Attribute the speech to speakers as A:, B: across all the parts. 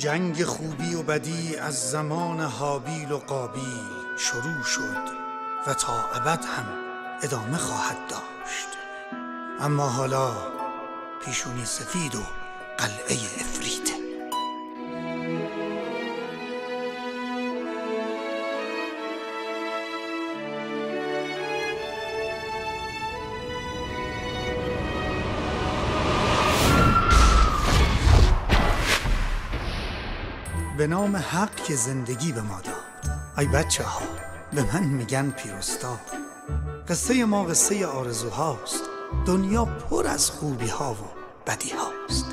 A: جنگ خوبی و بدی از زمان هابیل و قابیل شروع شد و تا ابد هم ادامه خواهد داشت. اما حالا پیشونی سفید و قلعه افریته. به نام حق که زندگی به ما داد. ای بچه ها، به من میگن پیروستا. قصه ما قصه آرزوهاست. دنیا پر از خوبی ها و بدی هاست.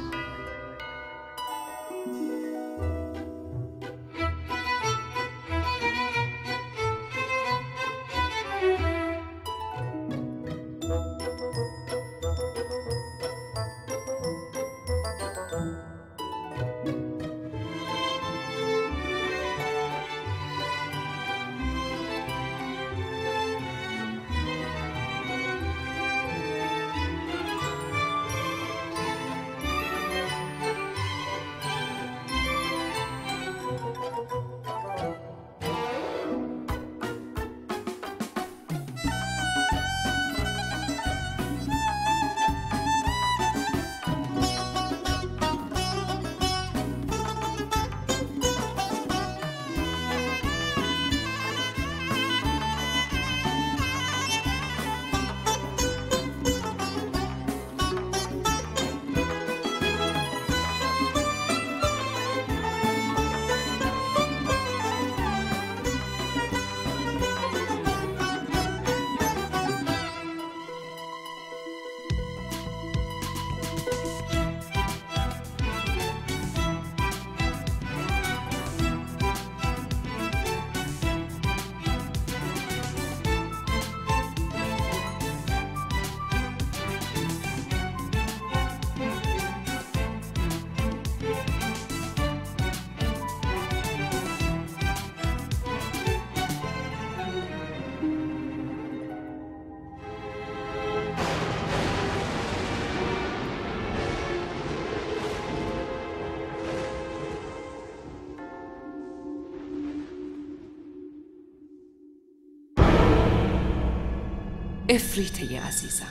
B: افریته عزیزم،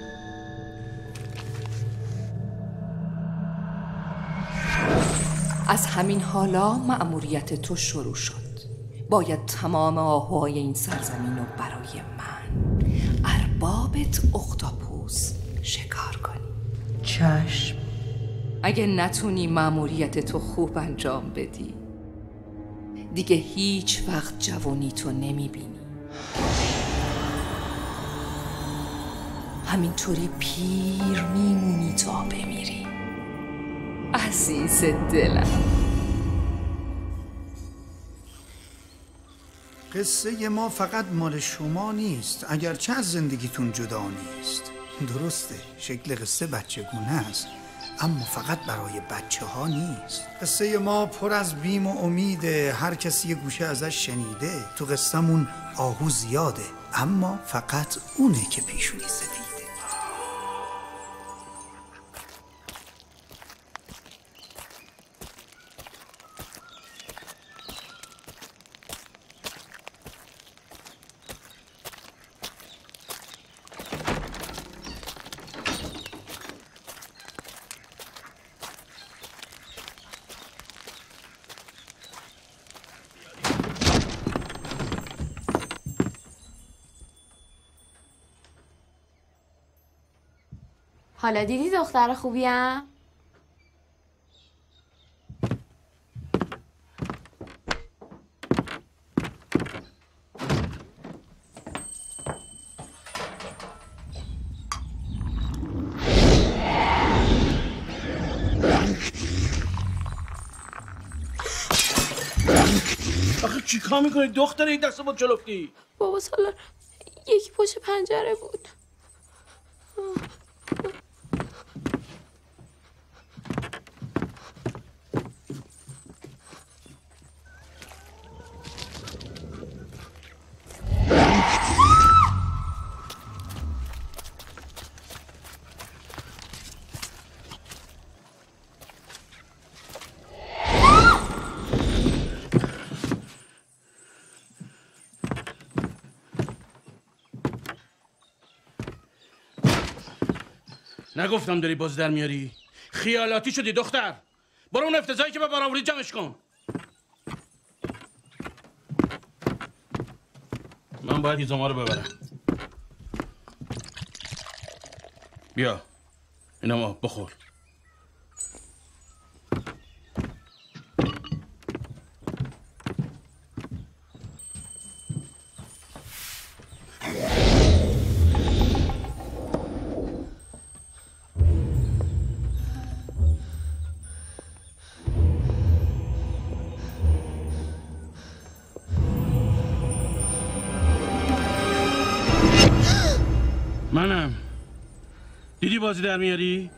B: از همین حالا مأموریت تو شروع شد. باید تمام آهوهای این سرزمین رو برای من، اربابت اختاپوس، شکار کنی.
C: چشم.
B: اگه نتونی مأموریت تو خوب انجام بدی، دیگه هیچ وقت جوانی تو نمیبینی. همینطوری پیر میمونی تا بمیری. عزیز دلم.
A: قصه ما فقط مال شما نیست، اگرچه از زندگیتون جدا نیست. درسته شکل قصه بچگونه است، اما فقط برای بچه ها نیست. قصه ما پر از بیم و امیده. هر کسی یه گوشه ازش شنیده. تو قصه‌مون آهو زیاده، اما فقط اونه که پیشونی سفیده.
D: حالا دیدی دختر خوبیم؟
E: آخه چیکار میکنی دختر؟ این دست با جلوفتی؟
D: بابا سالار یکی پشت پنجره بود.
E: نگفتم داری باز در میاری؟ خیالاتی شدی دختر. برو اون افتضاحی که به بار آوردی جمعش کن. من باید هیزما رو ببرم. بیا اینم آب بخور. منم. دیدی بازی در میاری؟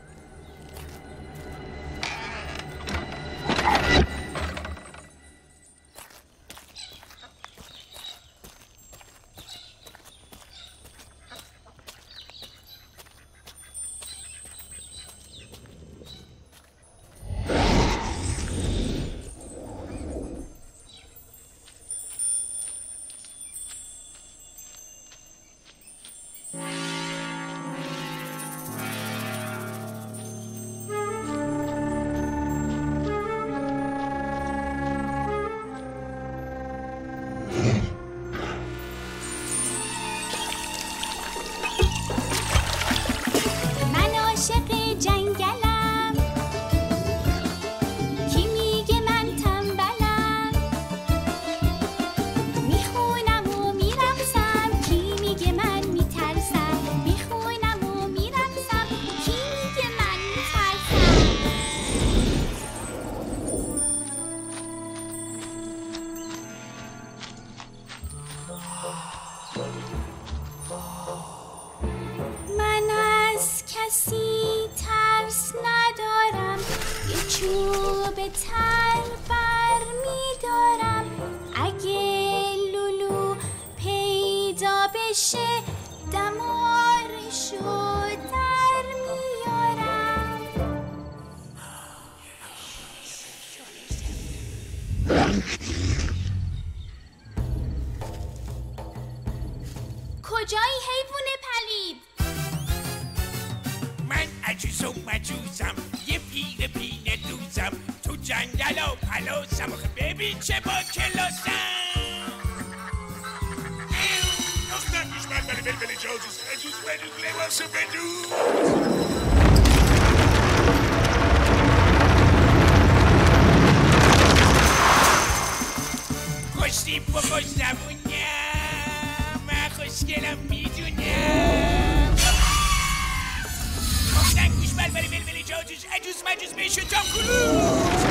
C: کجایی حیوان پلید؟
F: من عجوز و مجوزم، یه پیر پینه دوزم، تو جنگل و پلوزم. آخه ببین چه با کلاسم. دختر میشمن بله بلبل جازوز عجوز مجوز لباس بدوز. کشتی بکش زبونیم، من خوشگلم میدونم. گفتن گوش بلبلی بلبلی جاجوز عجوز مجوز بشو تا کلوز.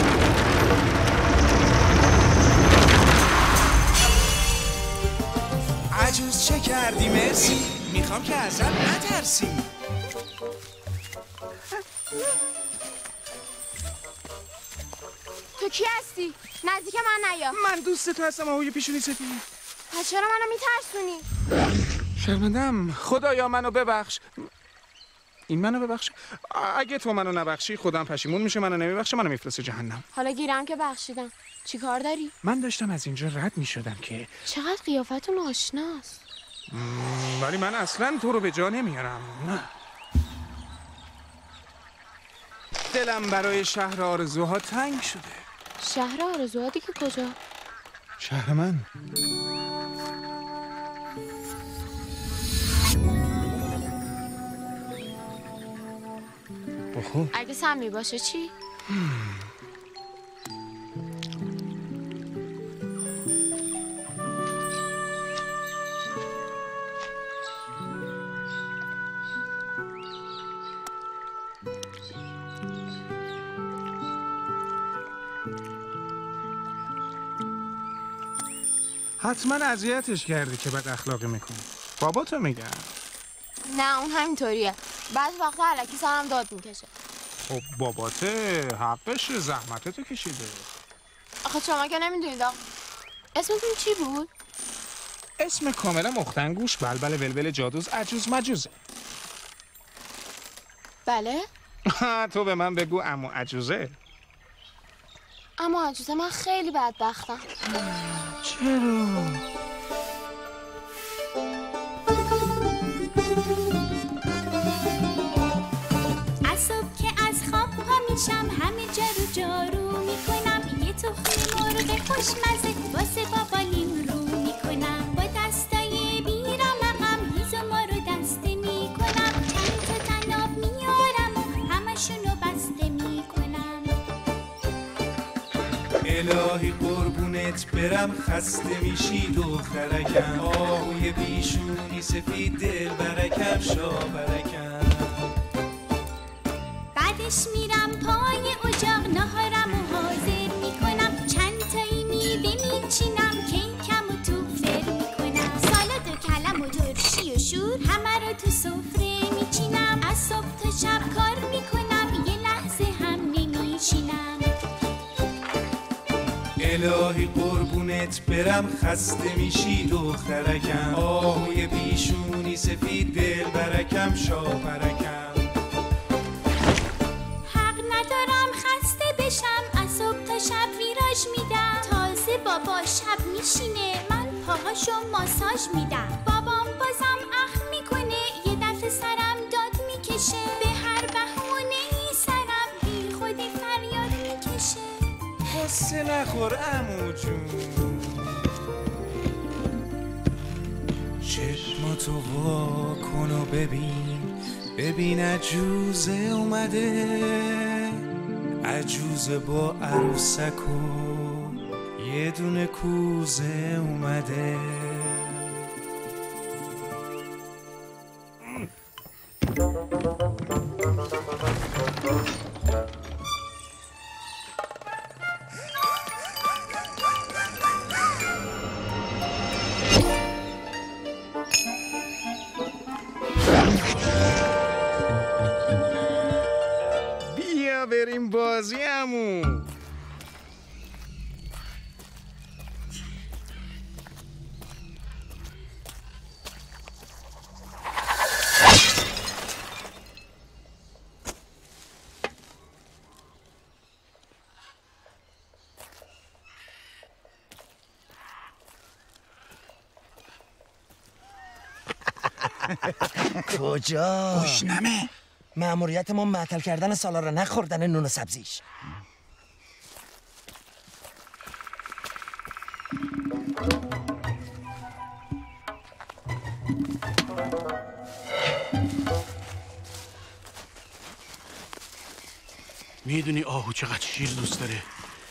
G: عجوز چه کردی مرسی، میخوام که ازت نترسی.
C: تو کی هستی؟ نزدیک من نیا.
G: من دوست تو هستم آقای پیشونی سفید.
C: پس چرا منو میترسونی؟
G: شرمندم، خدایا منو ببخش. این منو ببخش. اگه تو منو نبخشی خودم پشیمون میشه، منو نمیبخشه منو میفرسته جهنم.
C: حالا گیرم که بخشیدم، چی کار داری؟
G: من داشتم از اینجا رد میشدم که
C: چقدر قیافتون آشناست.
G: ولی من اصلا تو رو به جا نمیارم. نه. دلم برای شهر آرزوها تنگ شده.
C: شهر آرزوها دیگه کجا؟
G: شهر من. بخور.
C: اگه سمی باشه چی؟
G: حتما اذیتش کردی که بد اخلاقی میکنی. بابا تو میگم.
C: نه اون همینطوریه، بعضی وقتا علکی سرم داد میکشه.
G: خب باباته حقش، زحمتتو کشیده.
C: آخه شما که نمیدونید. اسمتون چی بود؟
G: اسم کاملا مختنگوش بلبل ولول جادوز عجوز مجوزه.
C: بله؟
G: تو به من بگو عمو عجوزه.
C: اما عجوزه من خیلی بدبختم.
G: چرا؟
H: میشم، همه جا رو جارو میکنم، یه تخم مرغ خوشمزه واسه بابالیم رو میکنم، با دستای بیرمقم هیز و ما رو دسته میکنم، چند تا تناب میارم و همشونو بسته میکنم.
I: الهی قربونت برم، خسته میشی دخترکم، آهوی بیشونی سفید دل برکم شاورکم.
H: بعدش میرم پای اجاق، ناهارم و حاضر میکنم، چند تایی میوه میچینم، کیکم و تو فر میکنم، سالاد و کلم و ترشی و شور همه رو تو سفره میچینم، از صبح تا شب کار میکنم، یه لحظه هم نمیشینم.
I: الهی قربونت برم، خسته میشی دخترکم، آهوی بیشونی سفید دل برکم شاپرکم.
H: حق ندارم خسته بشم، از صبح تا شب ویراژ میدم، تازه بابا شب میشینه من پاهاشو ماساژ میدم، بابام بازم اخم میکنه، یه دفعه سرم داد میکشه، به هر بهونه ای سرم بی خودی فریاد میکشه.
I: قصه نخور عمو جون، چشماتو وا کن و ببین عجوزه اومده، عجوزه با عروسک و یه دونه کوزه اومده.
G: بیا بریم بازی عمو.
J: کجا؟
A: گشنمه.
J: مأموریت ما معطل کردن سالارا، نخوردن نون و سبزیش.
E: میدونی آهو چقدر شیر دوست داره؟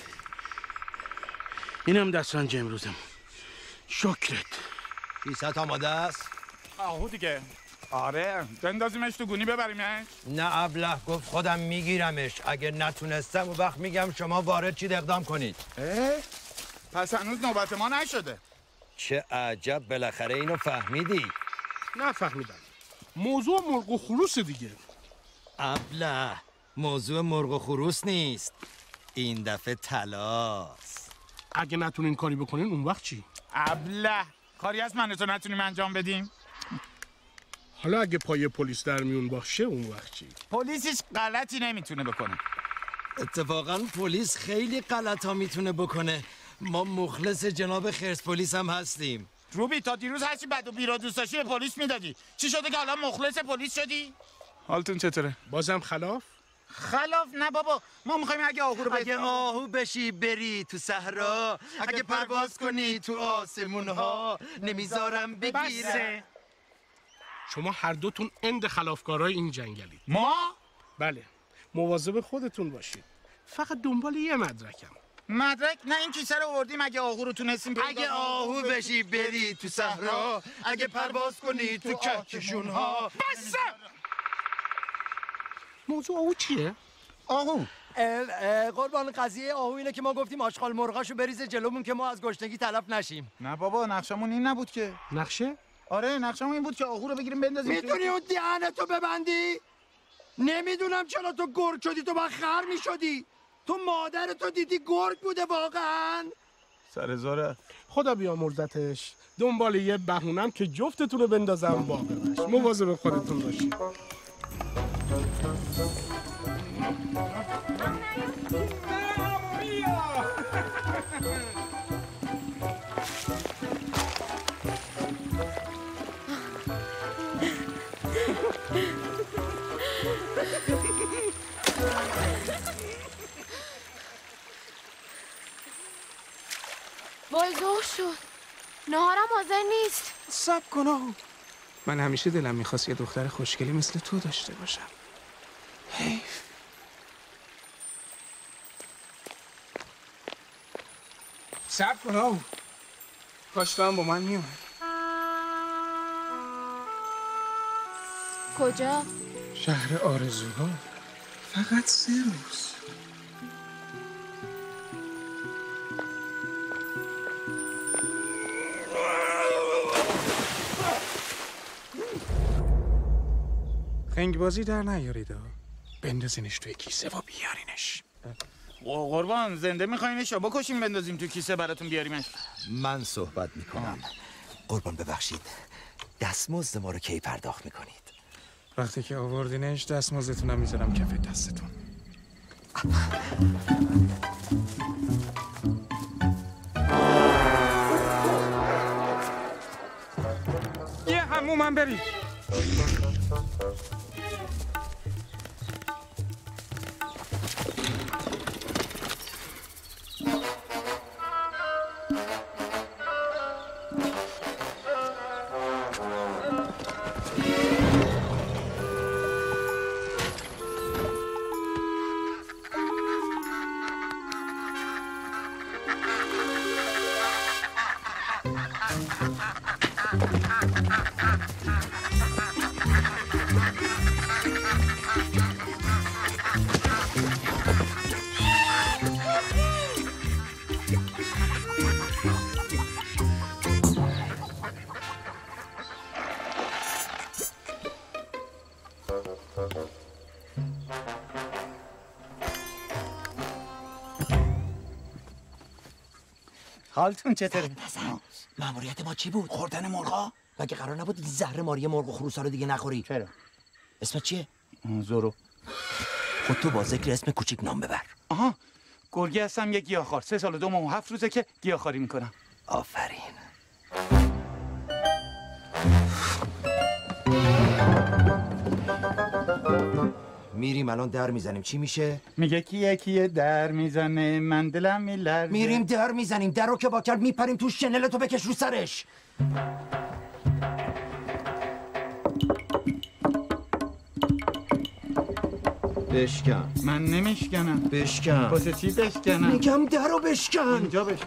E: اینم دسترنج امروزم. شکرت.
K: کیسه آماده است؟
G: آهو دیگه. آره بندازیمش تو گونی ببریمش؟
K: نه ابله گفت خودم میگیرمش، اگه نتونستم اون وقت میگم شما وارد چید اقدام کنید.
G: پس هنوز نوبت ما نشده.
K: چه عجب، بالاخره اینو فهمیدی.
E: نفهمیدم. موضوع مرغ و خروس دیگه.
K: ابله موضوع مرغ و خروس نیست، این دفعه طلاست.
E: اگه نتونین کاری بکنین اون وقت چی؟
G: ابله کاری از من تو نتونیم انجام بدیم؟
E: حالا اگه پای پلیس در میون باشه اون وقت چی؟
G: پلیس هیچ غلطی نمیتونه بکنه.
K: اتفاقا پلیس خیلی غلطا میتونه بکنه. ما مخلص جناب خرس پلیس هم هستیم.
G: روبی تا دیروز هرچی بد و بیرا دوست داشتی به پلیس میدادی، چی شده که حالا مخلص پلیس شدی؟ حالتون چطوره؟
E: بازم خلاف؟
G: خلاف نه بابا، ما میخوایم اگه آهو رو
K: اگه آهو بشی بری تو صحرا، اگه پرواز کنی تو آسمون ها، نمیذارم بگیره.
E: شما هر دوتون اند خلافکارای این جنگلید.
G: ما؟
E: بله، مواظب خودتون باشید. فقط دنبال یه مدرکم.
G: مدرک؟ نه این کیسه رو آوردیم اگه آهو رو تونستیم پیدا
K: اگه آهو بشی بری تو صحرا، اگه پرواز کنی تو کهکشون ها.
E: بس! موضوع آهو چیه؟
G: آهو
K: قربان قضیه آهو اینه که ما گفتیم آشغال مرغاشو بریزه جلومون که ما از گشنگی تلف نشیم.
G: نه بابا نقشمون این نبود که.
E: نقشه؟
G: آره نقشمون این بود که آهو رو بگیریم بندازیم.
K: میتونی اون دهنتو ببندی؟ نمیدونم چرا تو گرگ شدی، تو با خر میشدی. تو مادرتو دیدی گرگ بوده واقعا؟
G: سر زاره.
E: خدا بیامرزتش. دنبال یه بهونم که جفتتون رو بندازم باقیمش. مواظب خودتون باشید.
C: وای ظهر شد. نهارم حاضر نیست.
G: صبر کن آقا. من همیشه دلم میخواست یه دختر خوشگلی مثل تو داشته باشم. حیف. صبر کن آقا. کاش تو هم با من میومد.
C: کجا؟
G: شهر آرزوها. فقط 3 روز. خنگ بازی در نیارید. بندازینش توی کیسه و بیارینش.
L: قربان زنده میخواینش یا بکشیم بندازیم توی کیسه براتون بیاریمش؟
J: من صحبت میکنم. قربان ببخشید، دستمزد ما رو کی پرداخت میکنید؟
G: وقتی که آوردینش دستمزدتونم میذارم کف دستتون. یه حمومم برید.
L: حالتون چطوره؟
J: ماموریت ما چی بود؟ خوردن مرغا؟ مگه قرار نبود زهر ماری مرغ و خروسا رو دیگه نخوری؟
L: چرا؟
J: اسمت چیه؟
L: زورو.
J: خود تو با ذکر اسم کوچیک نام ببر.
L: آها، گرگی هستم یه گیاهخوار. 3 سال و 2 ماه و 7 روزه که گیاهخواری میکنم.
J: آفرین. میریم الان در میزنیم، چی میشه؟
L: میگه کیه در میزنه من دلم میلرزه.
J: میریم در میزنیم، در رو که با کرد میپریم تو شنلتو بکش رو سرش. بشکن.
L: من نمیشکنم.
J: بشکن.
L: واسه چی بشکنم؟
J: میگم در رو بشکن.
L: اینجا بشکن.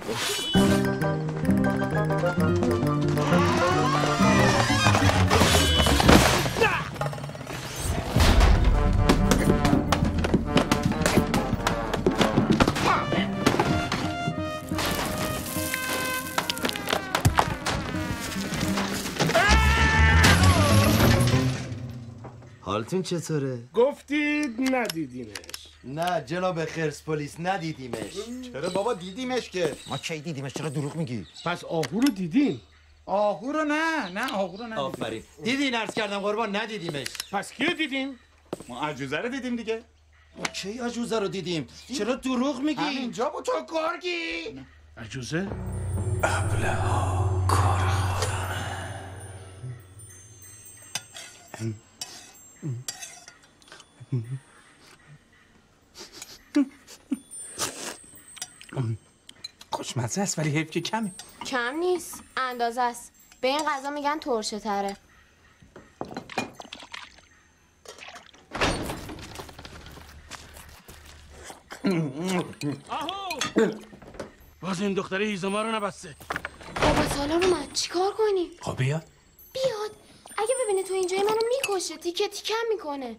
J: حالتون چطوره؟
E: گفتید ندیدینش.
J: نه جناب خرس پلیس ندیدیمش.
L: چرا بابا دیدیمش که؟
J: ما کی دیدیمش؟ چرا دروغ میگی؟
E: پس آهو رو دیدین؟
L: آهو رو نه آهو رو ندیدیم.
J: آفرین. دیدین عرض کردم قربان ندیدیمش.
E: پس کیو دیدین؟
L: ما عجوزه رو دیدیم دیگه.
J: ما کی عجوزه رو دیدیم؟ چرا دروغ میگی؟
L: همینجا با تو گرگی.
E: عجوزه؟
G: ابله‌ها کارخانه. خوشمزه است ولی حیف که کمه.
C: کم نیست، اندازه است. به این غذا میگن ترشه تره.
E: آهو! باز این دختره هیزما رو نبسته.
C: بابا سالار اومد، چیکار کنیم؟
G: خب بیاد.
C: اگه ببینه تو اینجای منو میکشه، تیکه تیکم میکنه.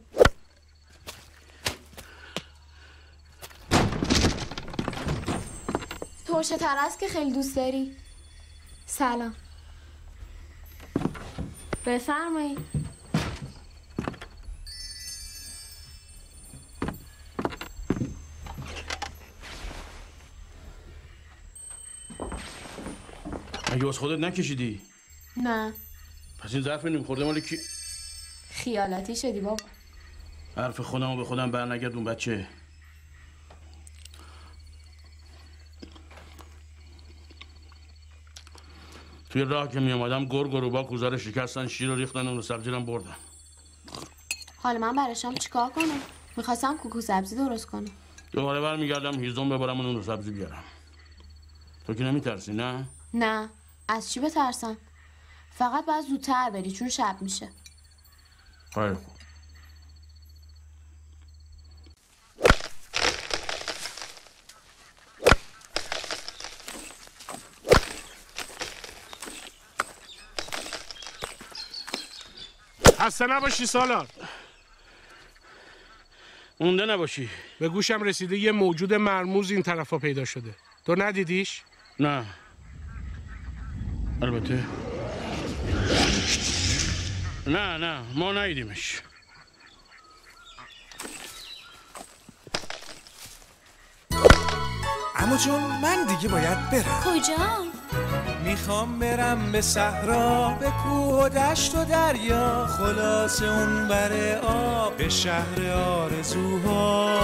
C: ترشه تر است که خیلی دوست داری. سلام. بفرمایید.
E: اگه از خودت نکشیدی؟
C: نه.
E: پس این ظرف نیم خورده مال کی؟
C: خیالاتی شدی بابا.
E: حرف خودمو به خودم برنگرد اون بچه. توی راه که می اومدم گرگ و روبا کوزه رو شکستن، شیر رو ریختن، اون سبزی رو بردن.
C: حالا من برای شام چیکار کنم؟ میخواستم کوکو سبزی درست کنم.
E: دوباره برمیگردم هیزم ببرم اون سبزی بیارم.
M: تو که نمیترسی نه؟
C: نه، از چی بترسم؟ فقط باید زودتر بری چون شب میشه.
M: خیلی خوب.
E: خسته نباشی سالار.
M: مونده نباشی.
E: به گوشم رسیده یه موجود مرموز این طرفا پیدا شده. تو ندیدیش؟
M: نه. البته نه ما ندیدیمش.
I: عمو جون من دیگه باید برم.
H: کجا؟
I: میخوام برم به صحرا، به کوه و دشت و دریا، خلاص اون بر آب، به شهر آرزوها،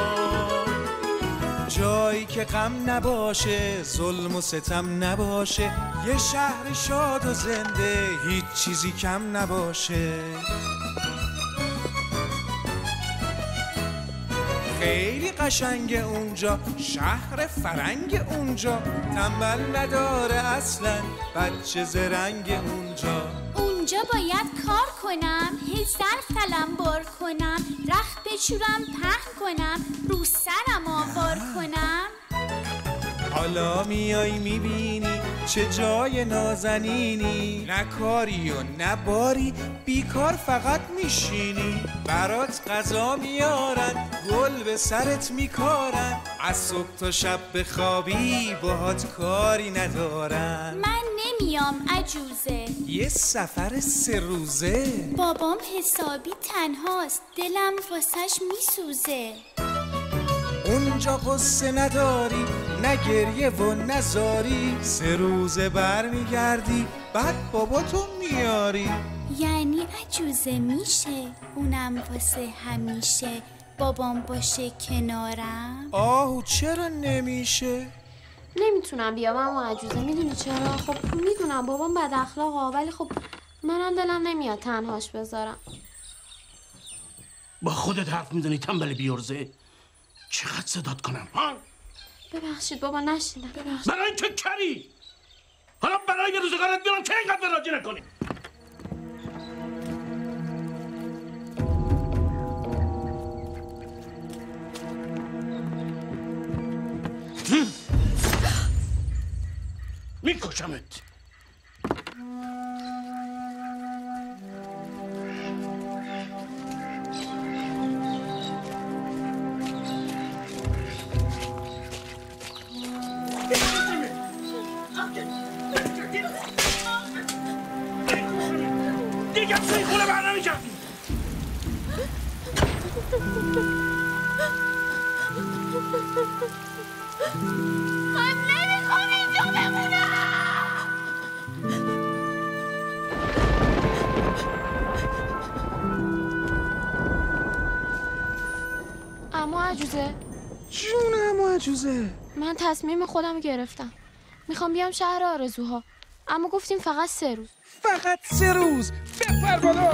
I: جایی که غم نباشه، ظلم و ستم نباشه، یه شهر شاد و زنده، هیچ چیزی کم نباشه. خیلی قشنگ اونجا، شهر فرنگ اونجا، تنبل نداره اصلا بچه زرنگ اونجا.
H: اونجا باید کار کنم، هی ظرف تلمبار کنم، رخت بچورم پهن کنم، رو سرم آوار کنم.
I: حالا میای میبینی چه جای نازنینی، نه کاری و نه باری، بیکار فقط میشینی. برات غذا میارن، گل به سرت میکارن، از صبح تا شب بخوابی باهات کاری ندارن.
H: من نمیام عجوزه،
I: یه سفر 3 روزه.
H: بابام حسابی تنهاست، دلم واسش میسوزه.
I: اونجا قصه نداری، نه گریه و نزاری، 3 روزه بر میگردی، بعد بابا تو میاری.
H: یعنی عجوزه میشه، اونم واسه همیشه، بابام باشه کنارم.
I: آهو چرا نمیشه؟
C: نمیتونم بیام اما عجوزه. میدونی چرا؟ خب میدونم بابام بد اخلاقه، ولی خب منم دلم نمیاد تنهاش بذارم.
M: با خودت حرف میزنی تنبل بیورزه؟ چقدر صدات کنم ها؟
C: ببخشید بابا نشیدم. ببخشید.
M: برای اینکه کری. حالا برای روزگارت بیارم که اینقدر وراجی نکنی. میکشمت. دیگه توی خونه بر نمی‌گردی.
H: من نمیخوام اینجا بمونم.
C: اما عجوزه.
G: جون اما عجوزه.
C: من تصمیم خودم گرفتم. میخوام بیام شهر آرزوها. اما گفتیم فقط 3 روز.
G: فقط 3 روز. بپر بالا.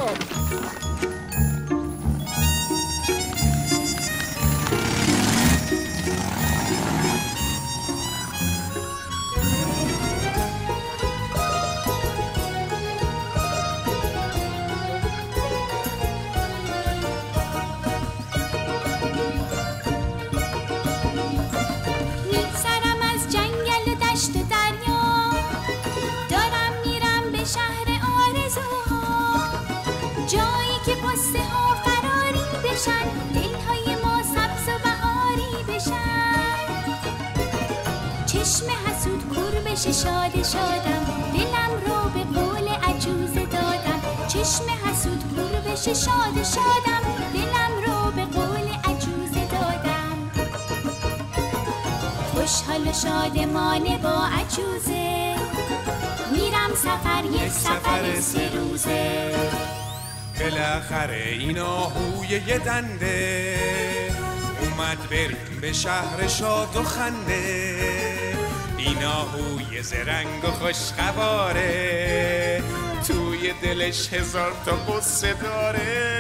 H: میگذرم از جنگل و دشت و دریا، دارم میرم به شهر آرزوها، جایی که پسته ها فراری بشن، دلهای ما سبز و بهاری بشن. چشم حسود کور بشه شاد شادم، دلم رو به قول عجوزه دادم. چشم حسود کور بشه شاد شادم، دلم رو به قول عجوزه دادم. خوشحال و شادمانه با عجوزه، میرم سفر یک سفر 3 روزه.
I: بالاخره این آهوی یه دنده اومد بریم به شهر شاد و خنده. این آهوی زرنگ و خوشخباره، توی دلش 1000 تا قصه داره.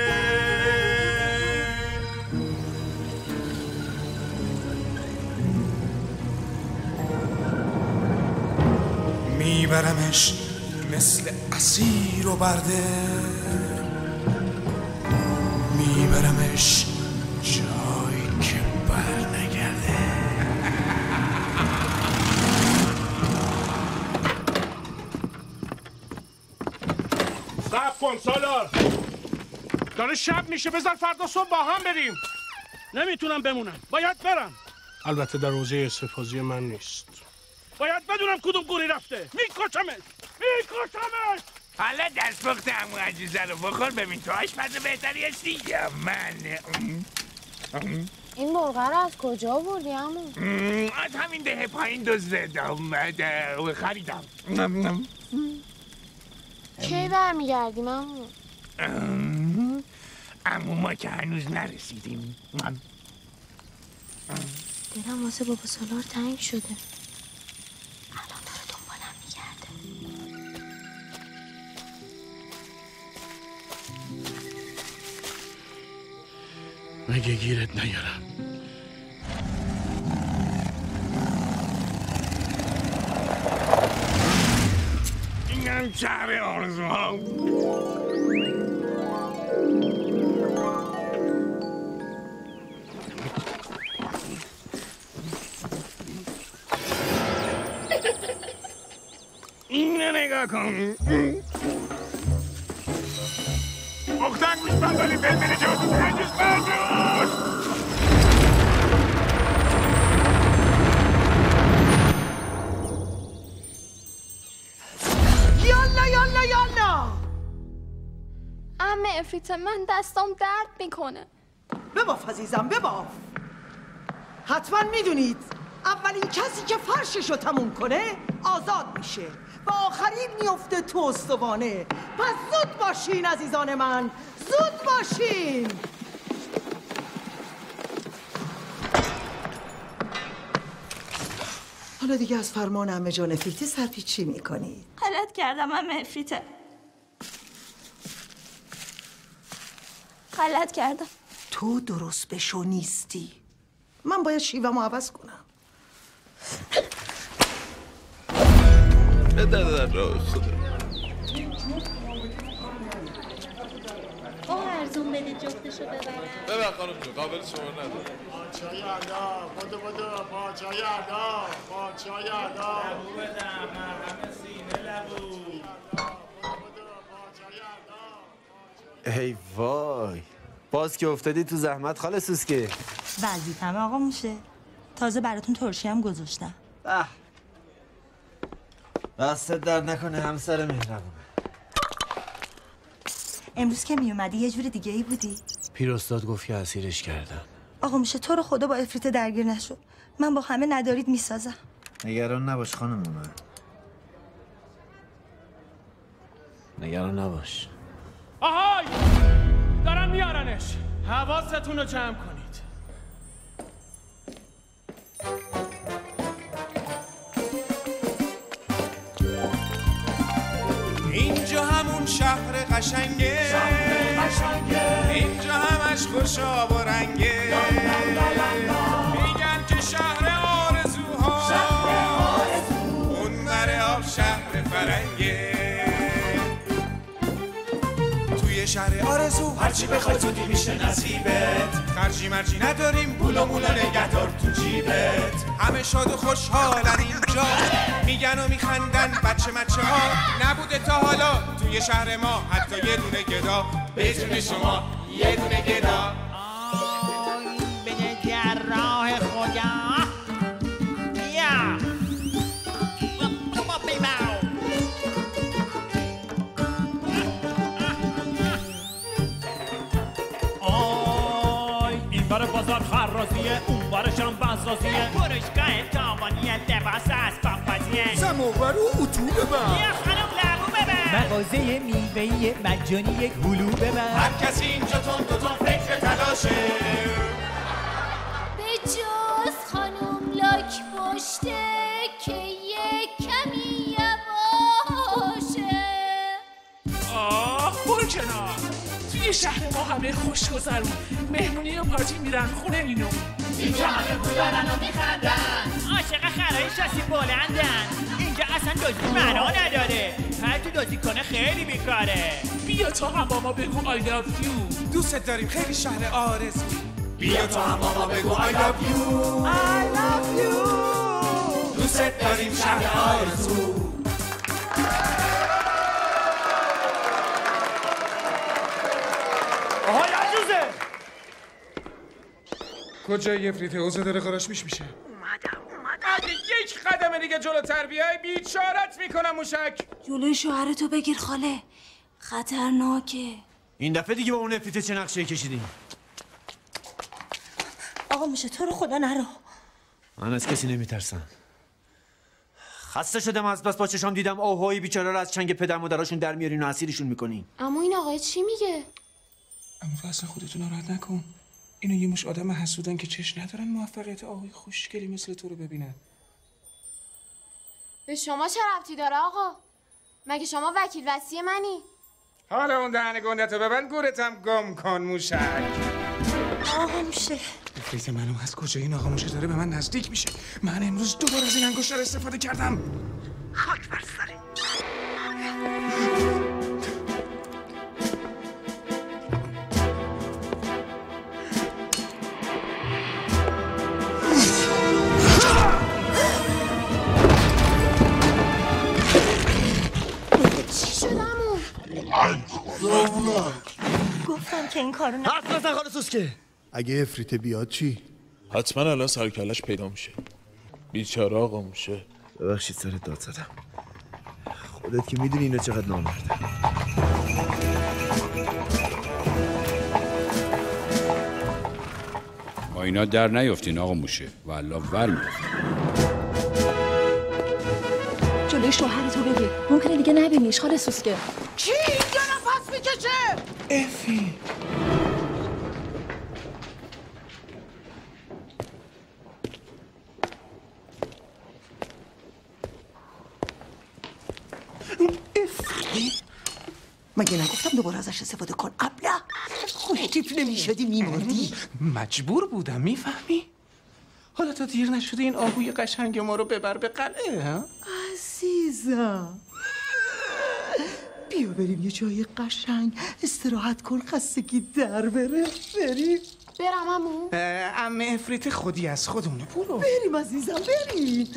I: میبرمش مثل اسیر و برده، میبرمش جایی که بر نگرده.
M: صبر کن سالار، داره شب میشه، بذار فردا صبح با هم بریم. نمیتونم بمونم، باید برم. البته در حوزه استفاضی من نیست. باید بدونم کدوم گوری رفته. میکشمش.
F: حالا دستپخت عمو عجوزه رو بخور ببین تو آشپز بهتری هستی یا من.
C: این مرغ رو از کجا بردی عمو؟
F: از همین ده پایین دزدیدم خریدم.
C: کی برمیگردیم عمو؟
F: عمو ما که هنوز نرسیدیم.
C: دلم واسه بابا سالار تنگ شده. الان داره دنبالم میگرده.
M: مگه گیرت نیارم؟
F: اینم شهر آرزوها. اینو نگاه کن. مختن گوش بردالی بلبل جاسوس هنجوز بردوش.
N: یالا
D: عمه افریت، من دستام درد میکنه.
N: بباف عزیزم بباف. حتما میدونید اولین کسی که فرششو تموم کنه آزاد میشه و آخرین میفته تو استوانه. پس زود باشین عزیزان من، زود باشین. حالا دیگه از فرمان عمه جان افریتی سرپیچی میکنی.
O: غلط کردم عمه افریته، غلط کردم.
N: تو درست بشو نیستی. من باید شیوه‌مو عوض کنم.
P: در راه خدا
O: ارزون بده جفتشو ببرم.
P: ببر خانم جو، قابل شما نداره.
K: پاچای ادا بدو پاچای ادا پاچای ادا همه سینه لبو.
Q: ای وای، باز که افتادی تو زحمت خاله سوسکه.
O: وظیفه‌م آقا موشه، تازه براتون ترشی هم گذاشتم.
Q: دستت در نکنه همسر مهربونه.
O: امروز که می اومدی یه جور دیگه ای بودی.
Q: پیر استاد گفت که اسیرش کردن.
O: آقا موشه تو رو خدا با افریت درگیر نشو، من با همه ندارید میسازم.
Q: نگران نباش خانم من، نگران نباش.
M: آهای، دارن میارنش. حواستون رو جمع کنید.
I: اینجا همون شهر قشنگه، اینجا همش خوشاب و رنگه. میگن که شهر آرزوها، اون بره آب شهر فرنگه. توی شهر آرزو هرچی بخوای زودی میشه نصیبت. خرجی مرجی نداریم، پول و مولا نگهدار تو جیبت. همه شاد و خوشحالن اینجا، میگن و میخندن بچه ها. نبوده تا حالا توی شهر ما حتی یه دونه گدا، به جون شما یه دونه گدا.
F: بگه جراح خدا بیا
M: این بر بازار خرازیه، اون برشم بزازیه.
F: برشگاه تاوانی لباس از پاپازیه.
K: سماور و اتو ببر.
F: بیا خانم لبو ببر.
R: مغازه میوهی مجانی یک هلو ببر.
I: هر کسی اینجا تون فکر تلاشه.
H: به جز خانم لاک پشته که یک کمی یواشه.
M: برو کنار. توی شهر ما همه خوشگذرون، مهمونی و پارتی میرن خونه اینو.
R: اینجا همه بودارن و میخندن عاشق خرای شاسی بلندن اینجا اصلا دزدی معنا نداره هر تو دزدی کنه خیلی بیکاره
F: بیا تا هم با ما بگو I love you
I: دوست داریم خیلی شهر آرزو
F: بیا تا هم با ما بگو I love you
N: I love you
I: دوست داریم شهر آرزو
L: آهای عجوزه
G: کجای افریته اوزه داره خراش میشه اگه یک قدم دیگه جلوتر بیای بیچارت میکنم موشک.
O: جلوی شوهرتو بگیر خاله، خطرناکه.
J: این دفعه دیگه با اون افریته چه نقشه کشیدین؟
O: آقا میشه تو رو خدا نرو.
J: من از کسی نمیترسم. خسته شدم از بس با چشام دیدم آهوی بیچاره رو از چنگ پدر مادراشون در میارین و اسیرشون میکنین.
C: اما این آقای چی میگه؟
G: اما تو اصلا خودتو ناراحت نکن. اینا یه مش آدم حسودن که چشم ندارن موفقیت آقای خوشگلی مثل تو رو ببینن.
C: به شما چه ربطی داره آقا؟ مگه شما وکیل وصی منی؟
G: حالا اون دهن گندتو ببند گورتم گم کن موشک.
O: آقا میشه
G: افریت منو از کجا این آقا موشه داره به من نزدیک میشه. من امروز دوباره از این انگشتر استفاده کردم.
N: خاک بر سرت.
O: گفتم که این کارو نه.
K: حرف نزن خاله سوسکه.
S: اگه افریت بیاد چی؟
P: حتما الان سرکلش پیدا میشه. بیچاره آقا موشه.
J: ببخشید سرت داد زدم. خودت که میدونی اینا چقدر نامرده.
T: با اینا در نیافتین آقا موشه والله ور میافتین.
D: جلوی شوهرتو بگیر ممکنه دیگه نبینیش خاله سوسکه.
N: کی اینجا نفس میکشه؟
G: افی
N: مگه نگفتم دوباره ازش استفاده کن؟ ابله خوش تیپ نمیشدی میمردی.
G: مجبور بودم میفهمی؟ حالا تا دیر نشده این آهوی قشنگ ما رو ببر به قلعه ها؟
N: عزیزم بیا بریم یه جای قشنگ استراحت کن خستگی در بره. بریم
C: برم عمو.
G: عمه افریت خودی از خودمونه برو.
N: بریم عزیزم بریم.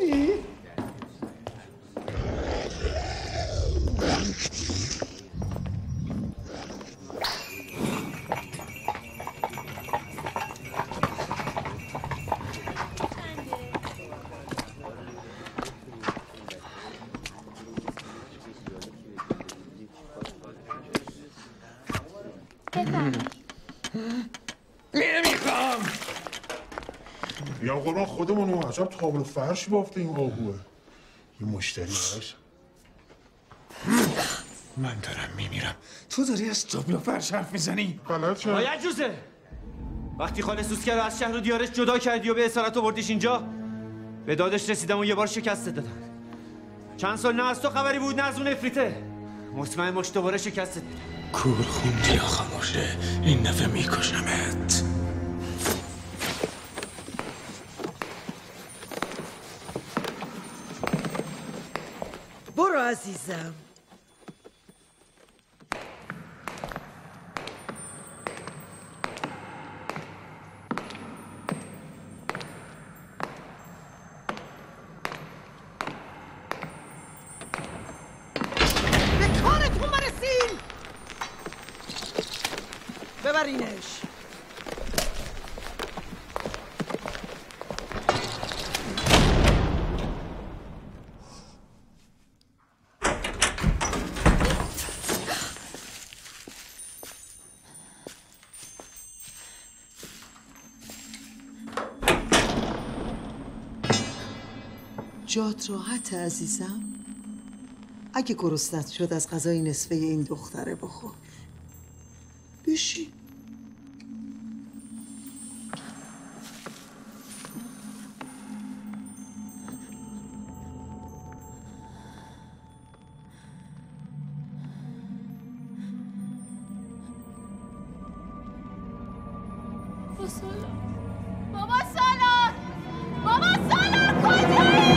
S: نمیخوام. یا قربان خودمون عجب تابلو فرش بافته این آهوه. یه مشتری براش.
G: من دارم میمیرم تو داری از تابلو فرش حرف میزنی؟
S: غلط شد.
J: باید جوزه وقتی خاله سوسکه رو از شهر و دیارش جدا کردی و به اسارت آوردیش اینجا به دادش رسیدم و یه بار شکست دادم. چند سال نه از تو خبری بود نه از اون افریته. مطمئن باش دوباره شکست دادم.
G: کور خوندی آقا موشه این دفعه میکشمت.
N: برو عزیزم. به کارتون برسین. ببرینش. جات راحت عزیزم. اگه گرسنت شد از غذای نصفه این دختره بخور. بشین.
D: بابا سالار کجایی؟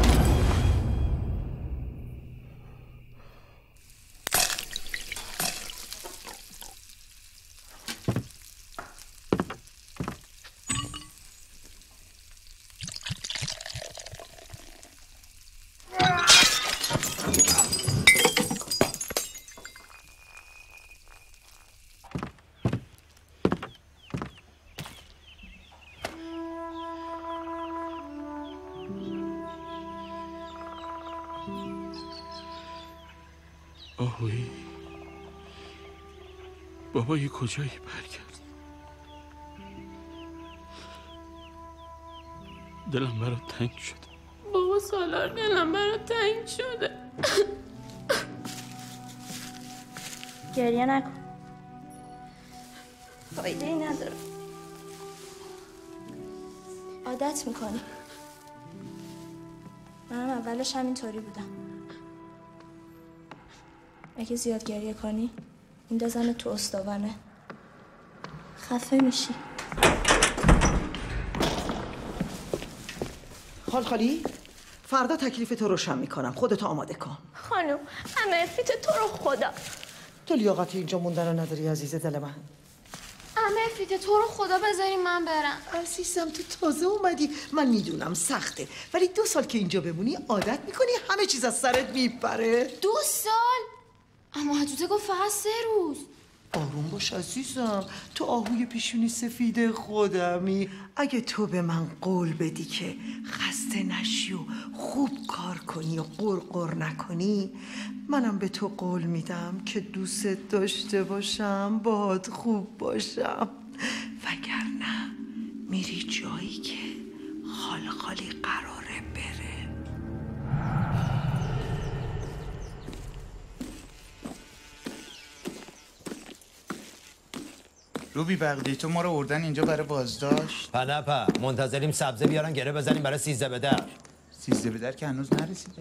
M: آهویی بابایی کجایی؟ برگرد. دلم برات تنگ شده.
D: بابا سالار دلم برات تنگ شده.
O: گریه نکن، فایده ای نداره، عادت میکنی. منم اولش همینطوری بودم. اگه زیاد گریه کنی میندازن تو استوانه، خفه میشی.
N: خالی فردا تکلیف تو روشن میکنم، خودتو آماده کن.
O: خانم همه افریت تو رو خدا.
N: تو لیاقت اینجا موندن رو نداری عزیز دل من.
C: همه افریت تو رو خدا بذاریم من برم.
N: عزیزم تو تازه اومدی، من میدونم سخته، ولی 2 سال که اینجا بمونی عادت میکنی، همه چیز از سرت میپره.
C: 2 سال؟ اما حجوزه گفت فقط 3 روز.
N: آروم باش عزیزم، تو آهوی پیشونی سفید خودمی. اگه تو به من قول بدی که خسته نشی و خوب کار کنی و قرقر نکنی، منم به تو قول میدم که دوست داشته باشم، باهات خوب باشم. وگرنه میری جایی که خالی قراره بره.
L: روبی بغلی تو ما رو آوردن اینجا برای بازداشت؟
Q: پنپا منتظریم سبزه بیارن گره بزنیم برای 13 به در.
L: 13 به در که هنوز نرسیده.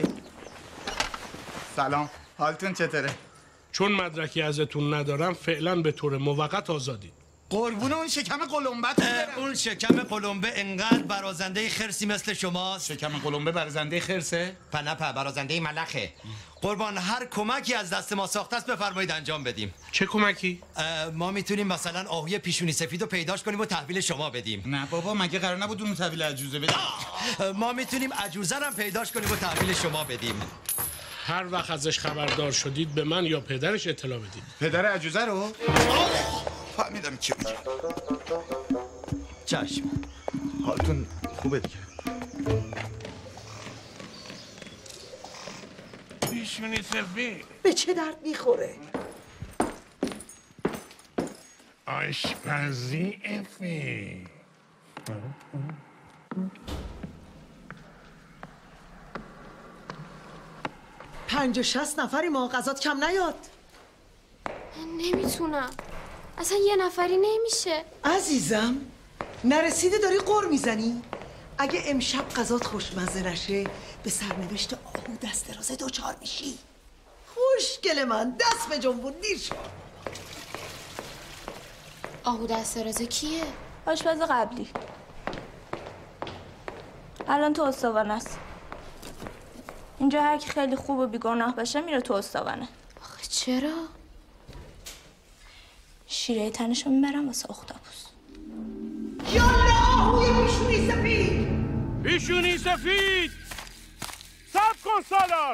L: سلام، حالتون چطوره؟
M: چون مدرکی ازتون ندارم فعلا به طور موقت آزادید.
Q: قربون اون شکم قلمبت. اون شکم قلمبه انقدر برازنده خرسی مثل شماست.
L: شکم قلمبه برازنده خرسه؟
Q: پنپا برازنده ملخه. قربان هر کمکی از دست ما ساخته است بفرمایید انجام بدیم.
M: چه کمکی؟
Q: ما میتونیم مثلا آهوی پیشونی سفید رو پیداش کنیم و تحویل شما بدیم.
L: نه بابا مگه قرار نبود اون تحویل عجوزه بدیم؟
Q: ما میتونیم عجوزه هم پیداش کنیم و تحویل شما بدیم.
M: هر وقت ازش خبردار شدید به من یا پدرش اطلاع بدید.
L: پدر عجوزه رو؟ فهمیدم چی میگی.
Q: چشم.
L: حالتون خوبه دیگه؟
F: پیشونی سفید
N: به چه درد میخوره؟
F: آشپزی افی.
N: 50-60 نفری ما غذات کم نیاد.
C: نمیتونم، اصلا یه نفری نمیشه.
N: عزیزم نرسیده داری قر میزنی؟ اگه امشب غذات خوشمزه نشه به سرنوشت آهو دست درازه دوچار میشی. خوشگل من دست به جنبون دیر شد.
C: آهو دست درازه کیه؟
O: آشپز قبلی. الان تو استوانه است. اینجا هر کی خیلی خوب و بیگناه باشه میره تو استوانه.
C: آخه چرا؟
O: شیره تنشو میبرم واسه اختاپوس.
N: یالا آهوی پیشونی سفید.
M: پیشونی سفید صبر کن سالار.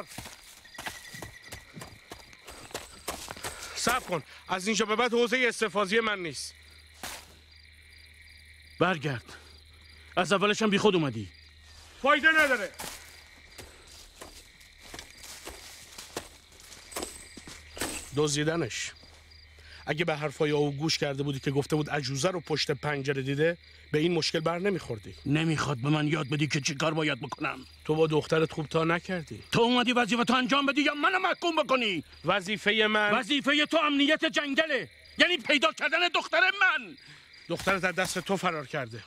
M: صبر کن، از اینجا به بعد حوزه استفاضی من نیست. برگرد، از اولش هم بی خود اومدی. فایده نداره. دزدیدنش. اگه به حرفای او گوش کرده بودی که گفته بود عجوزه رو پشت پنجره دیده، به این مشکل بر نمیخوردی. نمیخواد به من یاد بدی که چی کار باید بکنم. تو با دخترت خوب تا نکردی. تو اومدی وظیفه تو انجام بدی یا منو محکوم بکنی؟ وظیفه من، وظیفه تو امنیت جنگله، یعنی پیدا کردن دختر من. دخترت از دست تو فرار کرده.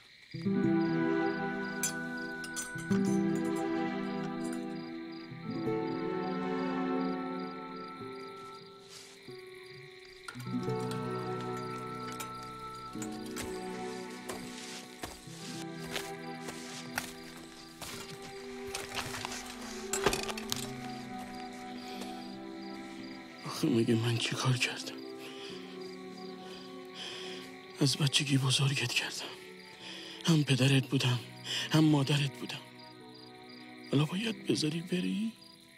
M: آخه میگه من چی کار کردم؟ از بچگی بزرگت کردم، هم پدرت بودم هم مادرت بودم، حالا باید بذاری بری؟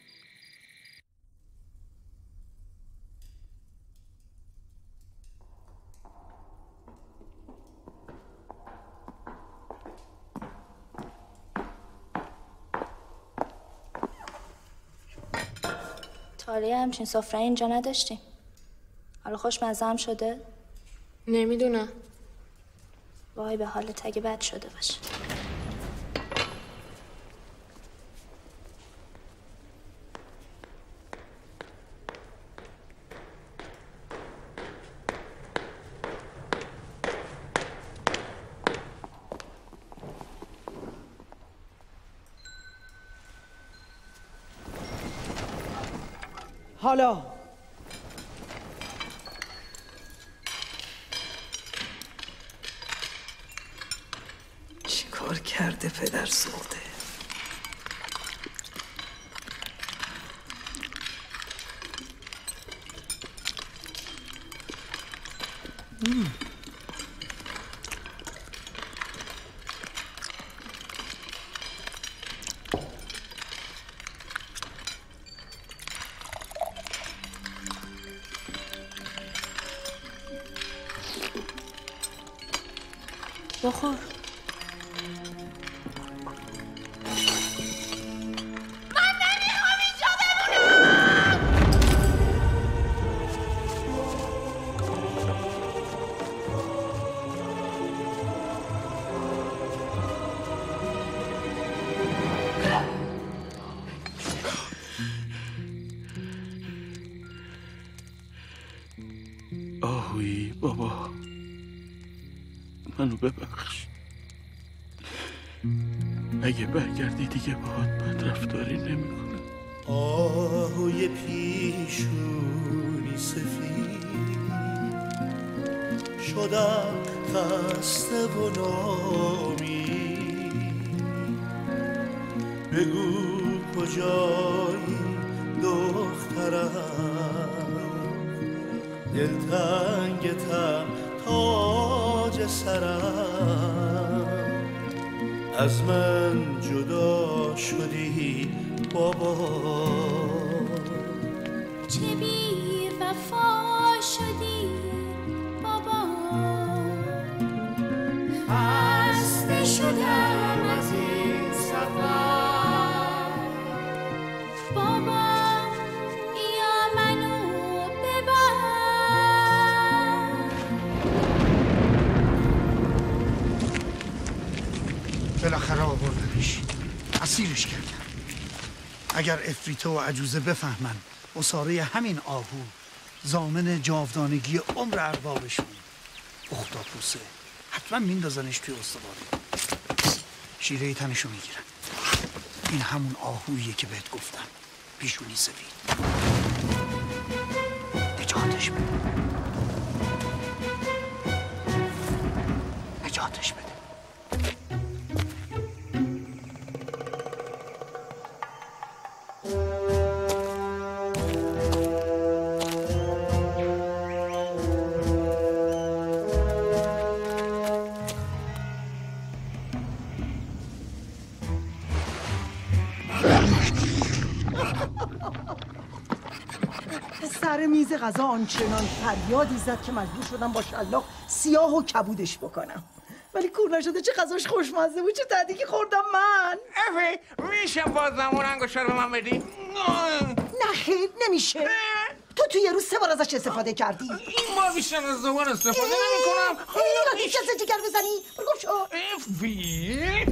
O: تالیه همچین سفره اینجا نداشتیم. حالا خوشمزه هم شده؟
D: نمیدونم.
O: وای به حالت اگه بد شده باشه.
N: حالا چی کار کرده پدر سوده؟
O: بخور.
M: آهوی بابا، منو ببخش. اگه برگردی دیگه باهات بد رفتاری نمی‌کنم.
U: آهوی پیشونی سفید شدم خسته و نامی، بگو کجایی دخترم، دلتنگتم تاج سرم، از من جدا شدی بابا،
H: چه بی وفا شدی بابا، خسته شدم از این سفر بابا، یا منو ببر.
A: بالاخره آوردنش، اسیرش کردم. اگر افریته و عجوزه بفهمن اساره همین آهو ضامن جاودانگی عمر اربابشون اختاپوسه، حتما میندازنش توی استواره، شیره تنشو میگیرن. این همون آهوییه که بهت گفتم، پیشونی سفید. نجاتش بده، نجاتش بده.
N: سر میز غذا آنچنان فریادی زد که مجبور شدم با شلاق سیاه و کبودش بکنم، ولی کور نشده چه غذاش خوشمزه بود، چه تهدیدی خوردم من.
G: افی میشه باز زمان انگشتر رو به من بدی؟
N: نه خیر نمیشه. تو یه روز 3 بار ازش استفاده کردی.
G: این بار بیشتر از زبان استفاده نمی کنم.
N: این کسی جگر بزنی برو گم شو.
G: افی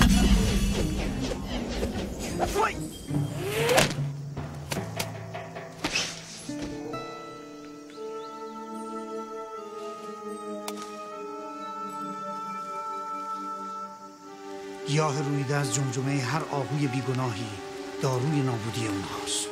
A: گیاه رویده از جمجمه هر آهوی بیگناهی داروی نابودی اونهاست.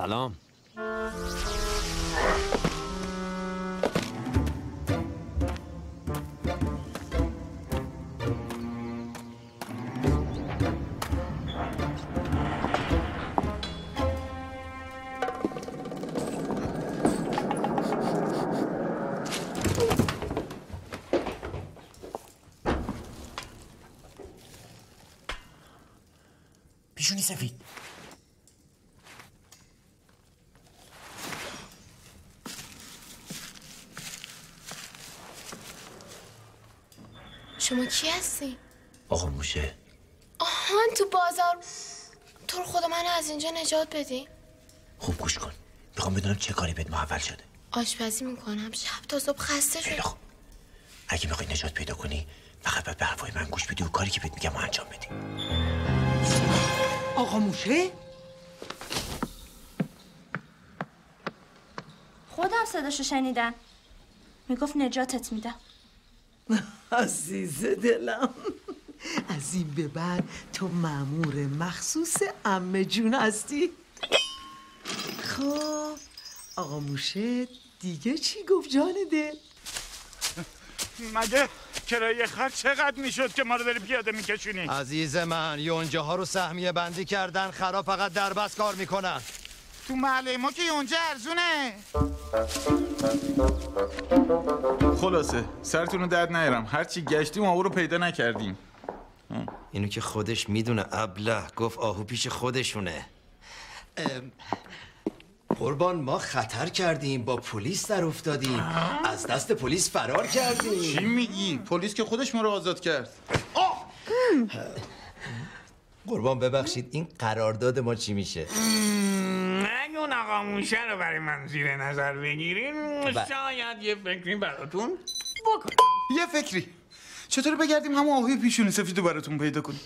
J: سلام.
B: پیشونی سفید.
D: شما کی هستی؟
B: آقا موشه.
D: آهان تو بازار. تو رو خدا من از اینجا نجات بدی.
B: خوب گوش کن. میخوام بدونم چه کاری بهت محول شده.
D: آشپزی میکنم شب تا صبح خسته شدم.
B: خب اگه میخوای نجات پیدا کنی فقط باید به حرفای من گوش بدی و کاری که بهت میگم انجام بدی.
N: آقا موشه؟
O: خودم صداشو شنیدم. میگفت نجاتت میدم.
N: عزیز دلم، از این به بعد تو مأمور مخصوص عمه جون هستی. خب آقا موشه دیگه چی گفت جان دل؟
L: مگه کرایه خر چقدر میشد که ما رو داری پیاده میکشونی؟
K: عزیز من یونجاها رو سهمیه بندی کردن، خراب فقط در بس کار میکنن.
L: تو محله ما که یونجه ارزونه.
G: خلاصه سرتون رو درد نیارم، هرچی گشتیم آهو رو پیدا نکردیم.
K: اینو که خودش میدونه. ابله گفت آهو پیش خودشونه. قربان ما خطر کردیم، با پلیس در افتادیم، از دست پلیس فرار کردیم.
G: چی میگی؟ پلیس که خودش ما رو آزاد کرد.
K: قربان ببخشید این قرارداد ما چی میشه؟
F: اگه اون آقا موشه رو برای من زیر نظر بگیرین شاید یه فکری براتون بکنم.
G: یه فکری؟ چطور بگردیم همون آهوی پیشونی سفیدو براتون پیدا کنیم؟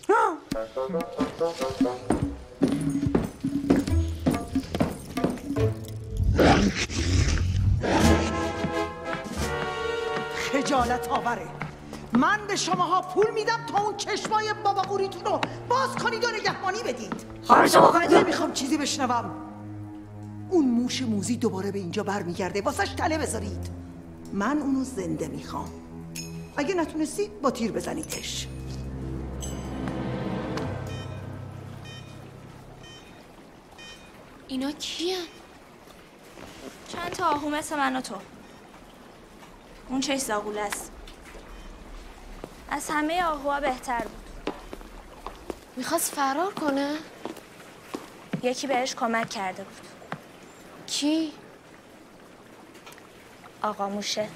N: خجالت آوره. من به شماها پول میدم تا اون چشمای بابا قوریتون رو باز کنید و نگهبانی بدید. نمیخوام چیزی بشنوم. اون موش موزی دوباره به اینجا برمیگرده، واسش تله بذارید. من اونو زنده میخوام. اگه نتونستید با تیر بزنیدش.
D: اینا کیان؟
O: چند تا آهو مثل من و تو. اون چش زاغوله است. از همه آهوها بهتر بود.
D: میخواست فرار کنه؟
O: یکی بهش کمک کرده بود.
D: کی؟
O: آقا موشه.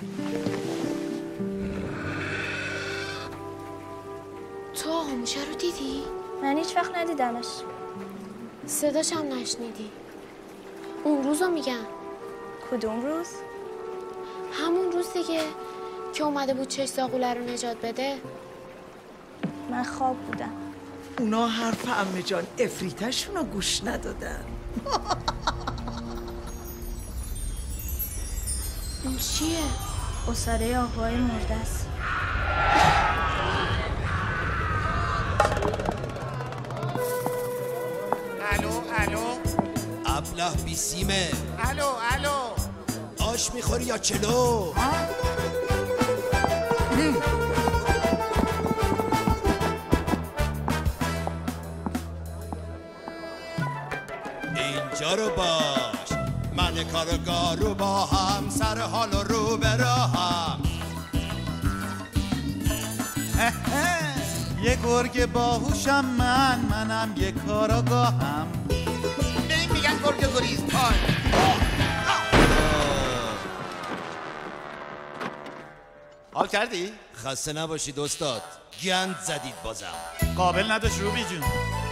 D: تو آقا موشه رو دیدی؟
O: من هیچ وقت ندیدمش.
D: صداش هم نشنیدی؟ اون روزو میگم.
O: کدوم روز؟
D: همون روز دیگه که اومده بود چش زاغوله رو نجات بده.
O: من خواب بودم.
N: اونا حرف عمه جان افریتشون رو گوش ندادن.
D: اون چیه؟
O: اصاره آهوهای مرده است.
F: الو
K: ابله بیسیمه.
F: الو
K: آش میخوری یا چلو؟ اینجا رو باش، من کارگاه رو با هم، سر حال و رو به راهم.
G: یه گرگ باهوشم منم یه کاراگاهم.
F: به این میگن گرگ گریز پای.
G: حال کردی؟
K: خسته نباشید استاد، گند زدید بازم.
G: قابل نداشت روبی جون.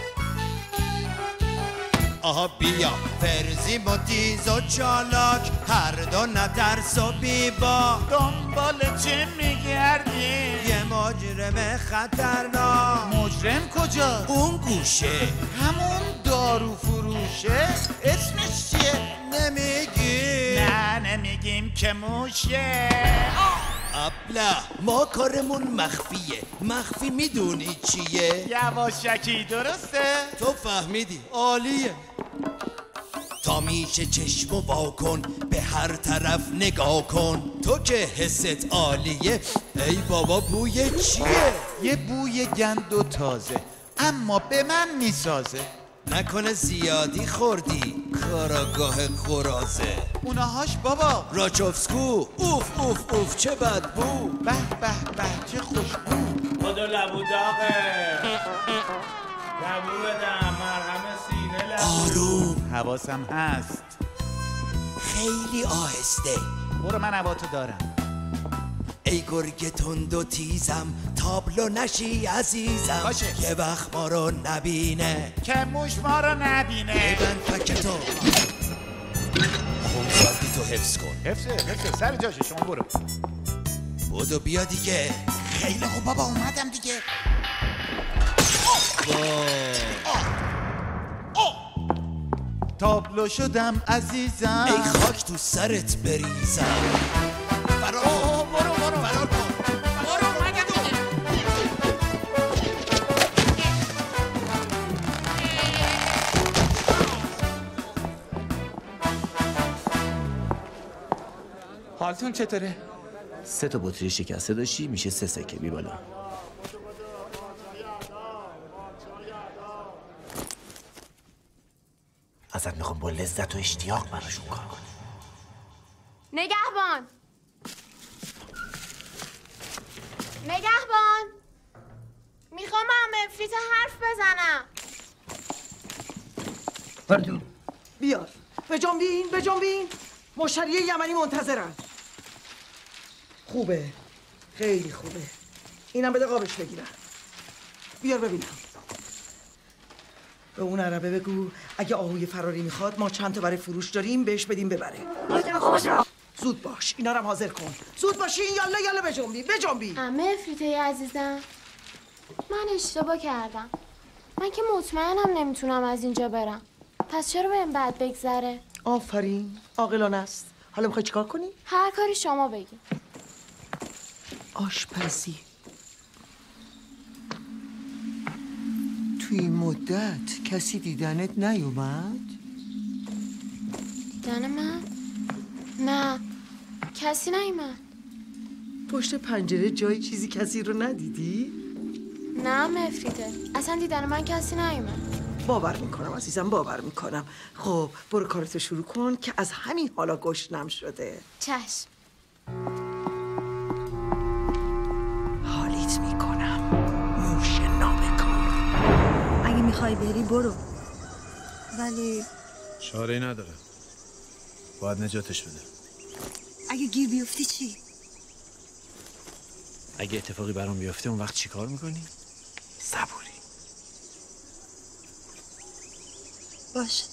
K: آها بیا فرزی با تیز و چالاک، هر دو نترس و بیبا.
F: دنبال چه میگردی؟
K: یه مجرم خطرناک.
G: مجرم کجا؟
K: اون گوشه.
G: همون دارو فروشه؟ اسمش چیه؟
K: نمیگی؟
F: نه نمیگیم که موشه.
K: ابله ما کارمون مخفیه. مخفی میدونی چیه؟
F: یواشکی درسته؟
K: تو فهمیدی. عالیه.
U: تا میشه چشم و واکن به هر طرف نگاه کن. تو که حست عالیه ای بابا بوی چیه؟
E: یه بوی گند و تازه اما به من میسازه.
U: نکنه زیادی خوردی کاراگاه قرازه.
E: اونهاش بابا
U: راچوفسکو. اوف اوف اوف چه بدبو.
E: به به به چه خوشبو.
R: خدا لبو داغه لبو بدم مرهم سینه لبو.
U: آروم
E: حواسم هست.
U: خیلی آهسته.
E: برو من هواتو دارم.
U: ای گرگ تند و تیزم تابلو نشی عزیزم.
E: باشه.
U: یه وقت ما رو نبینه
E: که موش ما رو نبینه.
U: ببند فکتو خونسردی تو حفظ کن.
E: حفظه سر جاشه. شما برو
U: بودو بیا دیگه.
E: خیلی خوب بابا اومدم دیگه. تابلو شدم عزیزم.
U: ای خاک تو سرت بریزم. فرار کن. برو مگه دو.
E: حالتون چطوره؟
B: 3 تا بطری شکسته داشتی میشه 3 سکه. بی بالا. ازت میخوام با لذت و اشتیاق براشون کار کنی.
C: نگهبان میخوام با مفریت حرف بزنم.
N: پردو بیار. بجنبین. مشتری یمنی منتظرن. خوبه خیلی خوبه. اینم بده قابش بگیرم. بیار ببینم. به اون عربه بگو اگه آهوی فراری میخواد ما چند تا برای فروش داریم بهش بدیم ببره. زود باش اینا رو هم حاضر کن. زود باشین. یالا بجنبی.
C: عمه افریته عزیزم من اشتباه کردم. من که مطمئنم نمیتونم از اینجا برم. پس چرا بهم بد بگذره؟
N: آفرین عاقلانه است. حالا میخوای چیکار کنی؟
C: هر کاری شما بگید.
N: آشپزی. توی این مدت کسی دیدنت نیومد؟
C: دیدن من؟ نه کسی نیومد.
N: پشت پنجره جای چیزی کسی رو ندیدی؟
C: نه مفریده اصلا دیدن من کسی نیومد.
N: باور میکنم عزیزم باور میکنم. خب برو کارتو شروع کن که از همین حالا گشنم شده.
C: چشم.
N: حالیت میکنم موش نامکار.
V: اگه میخوای بری برو ولی
Q: چاره نداره. باید نجاتش بده.
V: اگه گیر بیفتی چی؟
B: اگه اتفاقی برام بیفته اون وقت چی کار میکنی؟ صبوری.
V: باشه.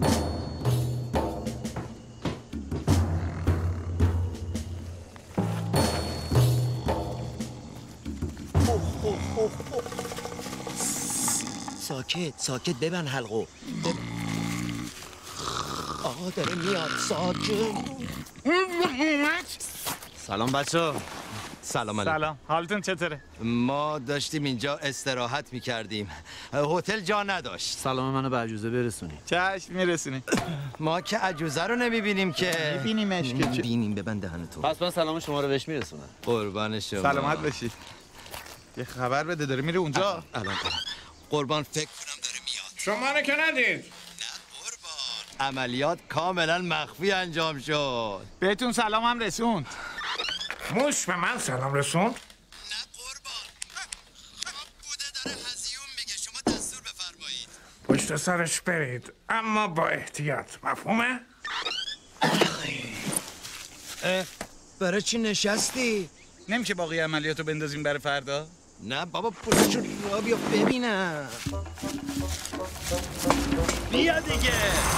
B: ساکت ببن حلقو.
U: آقا داره میاد. ساکت. سلام بچه. سلام علیکم.
L: سلام حالتون چطوره؟
U: ما داشتیم اینجا استراحت میکردیم. هتل جا نداشت.
Q: سلام منو به عجوزه برسونی.
L: چشم میرسونی.
U: ما که عجوزه رو نمیبینیم که.
L: میبینیمش که
U: میبینیم. ببند دهنتو.
Q: پس من سلام شما رو بهش میرسونم.
U: قربان شما.
L: سلامت باشی. یه خبر بده داره میره اونجا.
U: الان قربان فکر کنم داره میاد.
M: شما رو که ندید.
U: عملیات کاملا مخفی انجام شد.
L: بهتون سلام هم رسوند.
M: موش به من سلام رسوند؟
U: نه قربان. بوده داره هزیون میگه. شما دستور بفرمایید.
M: پشت سرش برید اما با احتیاط. مفهومه؟
U: برای چی نشستی؟
L: نمیشه باقی عملیاتو بندازیم برای فردا؟
U: نه بابا پشتشو را بیا ببینم. بیا دیگه.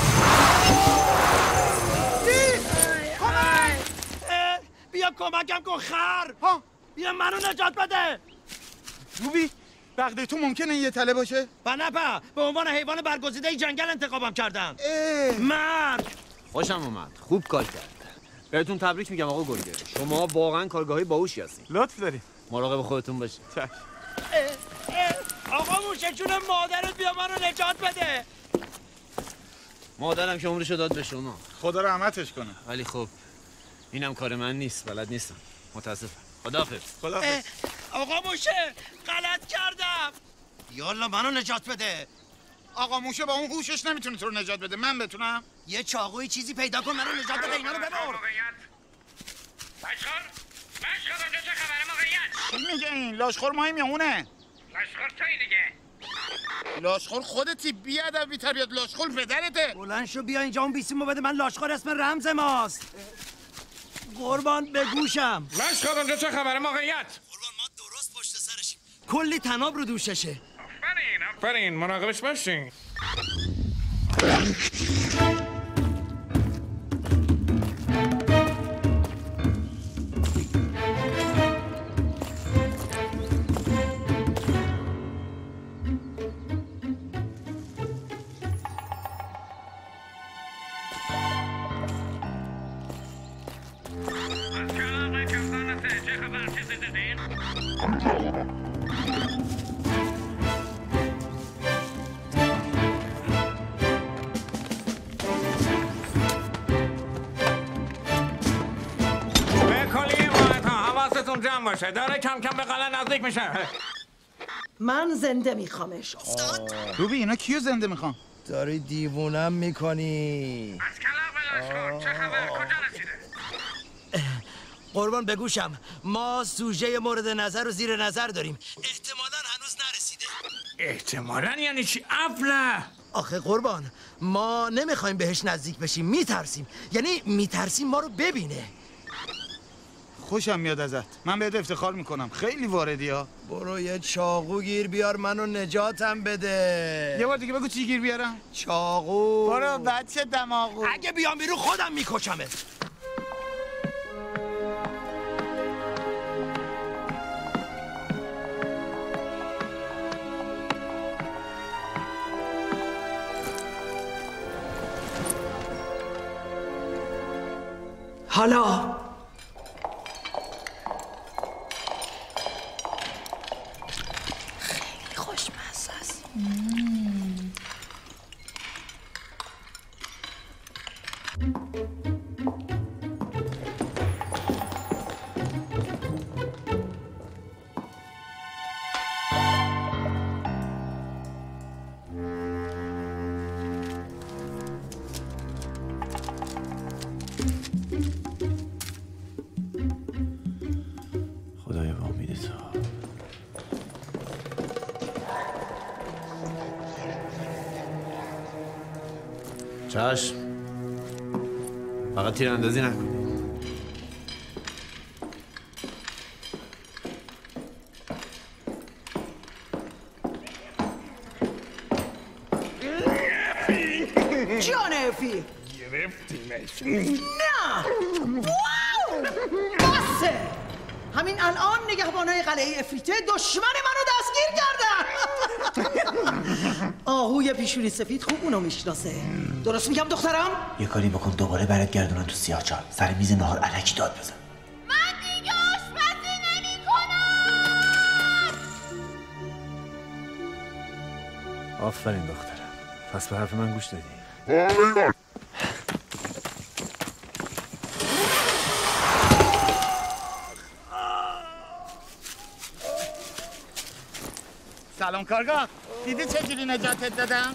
U: بیا کمکم کن خر. بیا منو نجات بده.
L: روبی بغده تو ممکنه یه تله باشه؟
U: نه به عنوان حیوان برگزیده جنگل انتخابم کردن. مرد.
Q: خوشم اومد. خوب کار کرد. بهتون تبریک میگم آقا گرگه. شما واقعا کارگاهی باهوشی هستین.
L: لطف دارید.
Q: مراقب خودتون باشید.
U: آقا موشه جون مادرت بیا منو نجات بده.
J: مادرم که عمرشو داد به شما.
E: خدا رحمتش کنه.
J: ولی خب اینم کار من نیست، بلد نیستم. متاسفم. خداحافظ.
E: خداحافظ.
K: آقا موشه غلط کردم.
E: یالا منو نجات بده. آقا موشه با اون هوشش نمیتونه تو رو نجات بده. من بتونم؟
K: یه چاقوی چیزی پیدا کن منو نجات بده. اینا رو ببر.
F: لاشخور اونجا چه خبره موقعیت؟
E: چی میگه این؟ لاشخور ماهیم یا اونه؟
F: لاشخور توی دیگه.
E: لاشخور خودتی، بیادب بی تربیت. لاشخور پدرته.
K: بلند شو بیا اینجا اون بیسیمو بده من. لاشخور اسم رمز ماست. قربان به گوشم.
F: لاشخور اونجا چه خبره موقعیت؟
U: قربان ما درست پشت سرشیم.
K: کلی تناب رو دوششه.
F: آفرین مراقبش باشین. جمع باشه. داره کم کم به قلعه نزدیک میشه.
N: من زنده میخوامش.
E: روبی اینا کیو زنده میخوان؟
K: داری دیوونم میکنی.
F: از کلاغ بلاشخور چه خبر؟ کجا رسیده؟
K: قربان به گوشم. ما سوژه مورد نظر رو زیر نظر داریم. احتمالاً هنوز نرسیده.
F: احتمالاً یعنی چی؟ افله.
K: آخه قربان ما نمیخوایم بهش نزدیک بشیم. میترسیم. یعنی میترسیم ما رو ببینه.
E: خوشم میاد ازت. من بهت افتخار میکنم. خیلی واردی ها.
K: برو یه چاقو گیر بیار منو نجاتم بده.
E: یه بار دیگه بگو چی گیر بیارم؟
K: چاقو.
E: برو بچه دماغو.
K: اگه بیام بیرون خودم میکشمت. حالا
O: خیلی خوشمزه است.
B: خدایا به امید تو.
J: چشم. فقط تیراندازی نکن.
N: جان افی
F: گرفتیمش.
N: نه واو بسه. همین الان نگهبانای قلعه افریته دشمن منو دستگیر کردن. آهوی پیشونی سفید خوب اونو میشناسه. درست میگم دخترم؟
B: یه کاری بکن دوباره برات گردونن تو سیاه‌چال. سر میز نهار الکی داد بزن.
H: من دیگه آشپزی نمی‌کنم.
J: آفرین دخترم. پس به حرف من گوش دادی.
E: سلام کارگاه. دیدی چجوری نجاتت دادم؟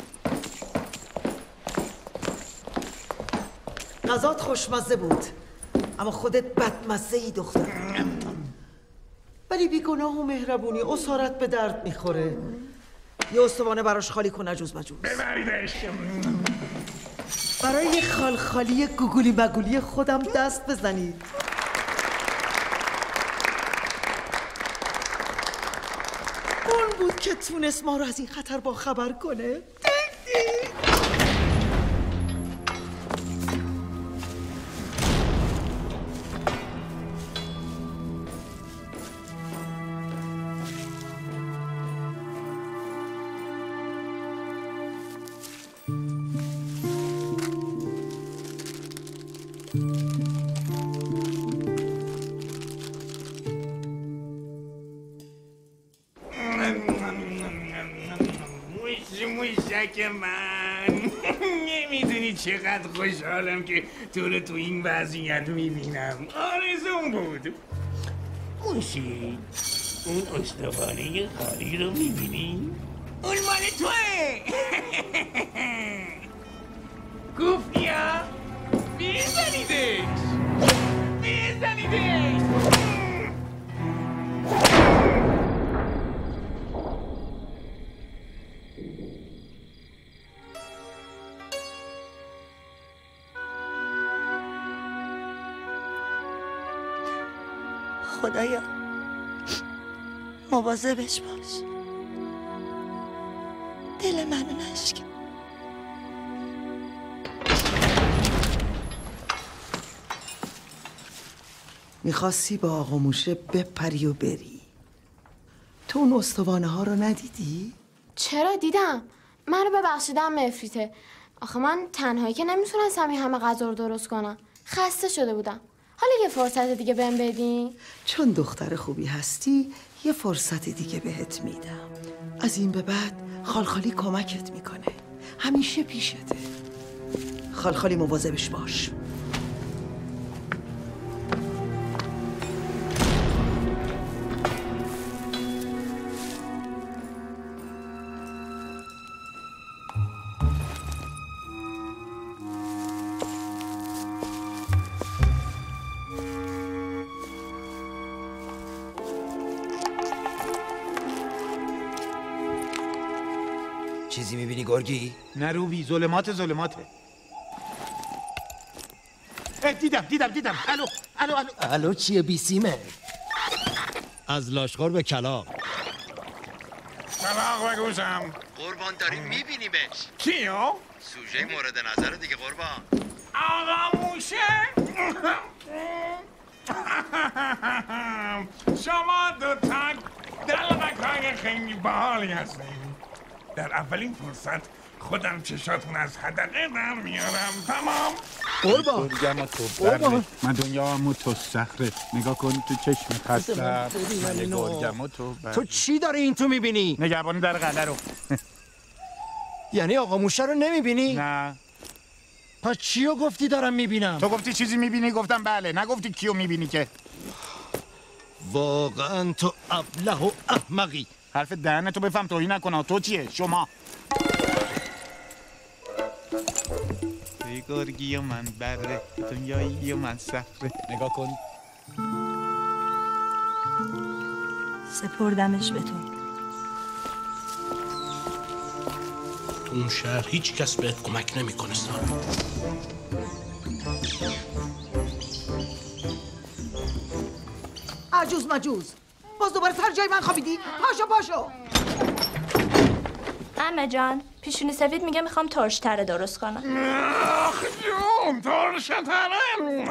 N: غذات خوشمزه بود اما خودت بدمزه ای دختر. ولی بیگناه و مهربونی اسارت به درد میخوره. یه استوانه براش خالی کن عجوز مجوز.
F: ببریدش.
N: برای یه خالخالی گوگولی مگولی خودم دست بزنید. اون بود که تونست ما رو از این خطر با خبر کنه.
F: موشک من. نمیدونی
M: میدونی چقدر خوشحالم که تو رو تو این وضعیت میبینم. آرزوم بود. موشی اون استوانه خالی رو میبینی؟ اون مال توه. گوفیا بیزنیدش.
V: خدایا مواظبش باش، دل منو نشکن.
N: میخواستی با آقا موشه بپری و بری، تو اون استوانه ها رو ندیدی؟
C: چرا دیدم. منو ببخشیدم مفریته. آخه من تنهایی که نمیتونستم این همه غذا رو درست کنم. خسته شده بودم. حالا یه فرصت دیگه بهم بدین؟
N: چون دختر خوبی هستی یه فرصت دیگه بهت میدم. از این به بعد خالخالی کمکت میکنه، همیشه پیشته. خالخالی مواظبش باش.
U: چیزی میبینی گرگی؟
E: نه روبی، ظلماته. دیدم.
U: الو چیه بیسیمه؟ از لاشخور به کلاغ.
M: کلاغ بگوشم.
U: قربان داری میبینیمش.
M: کیو؟
U: سوژه مورد نظر دیگه قربان.
M: آقا موشه؟ شما دوتا دلبک‌های خیلی باحالی هستین. در اولین فرصت خودم چشاتون از حدقه در میارم. تمام؟
U: قربان
G: دنیا تو بره، من دنیا تو صخره. نگاه کن تو چشم خستم، من گرگم تو بره.
U: تو چی داری این تو میبینی؟
E: نگهبانی در قلعه رو.
U: یعنی آقا موشه رو نمیبینی؟
E: نه.
U: پس چیو گفتی دارم میبینم؟
E: تو گفتی چیزی میبینی؟ گفتم بله. نگفتی کیو میبینی که.
U: واقعا تو ابله و احمقی.
E: حرف دهنتو بفهم توهین نکنه. تو چیه؟ شما
G: گرگی و من بره، دنیایی و من صخره. نگاه کن.
V: سپردمش به تو.
M: اون شهر هیچ کس بهت کمک نمیکنه.
N: عجوز مجوز، باز دوباره سر جای من خوابیدی؟ پاشو.
O: عمه جان، پیشونی سفید میگه میخوام ترش تره درست کنم.
M: آخ جون، ترش تره.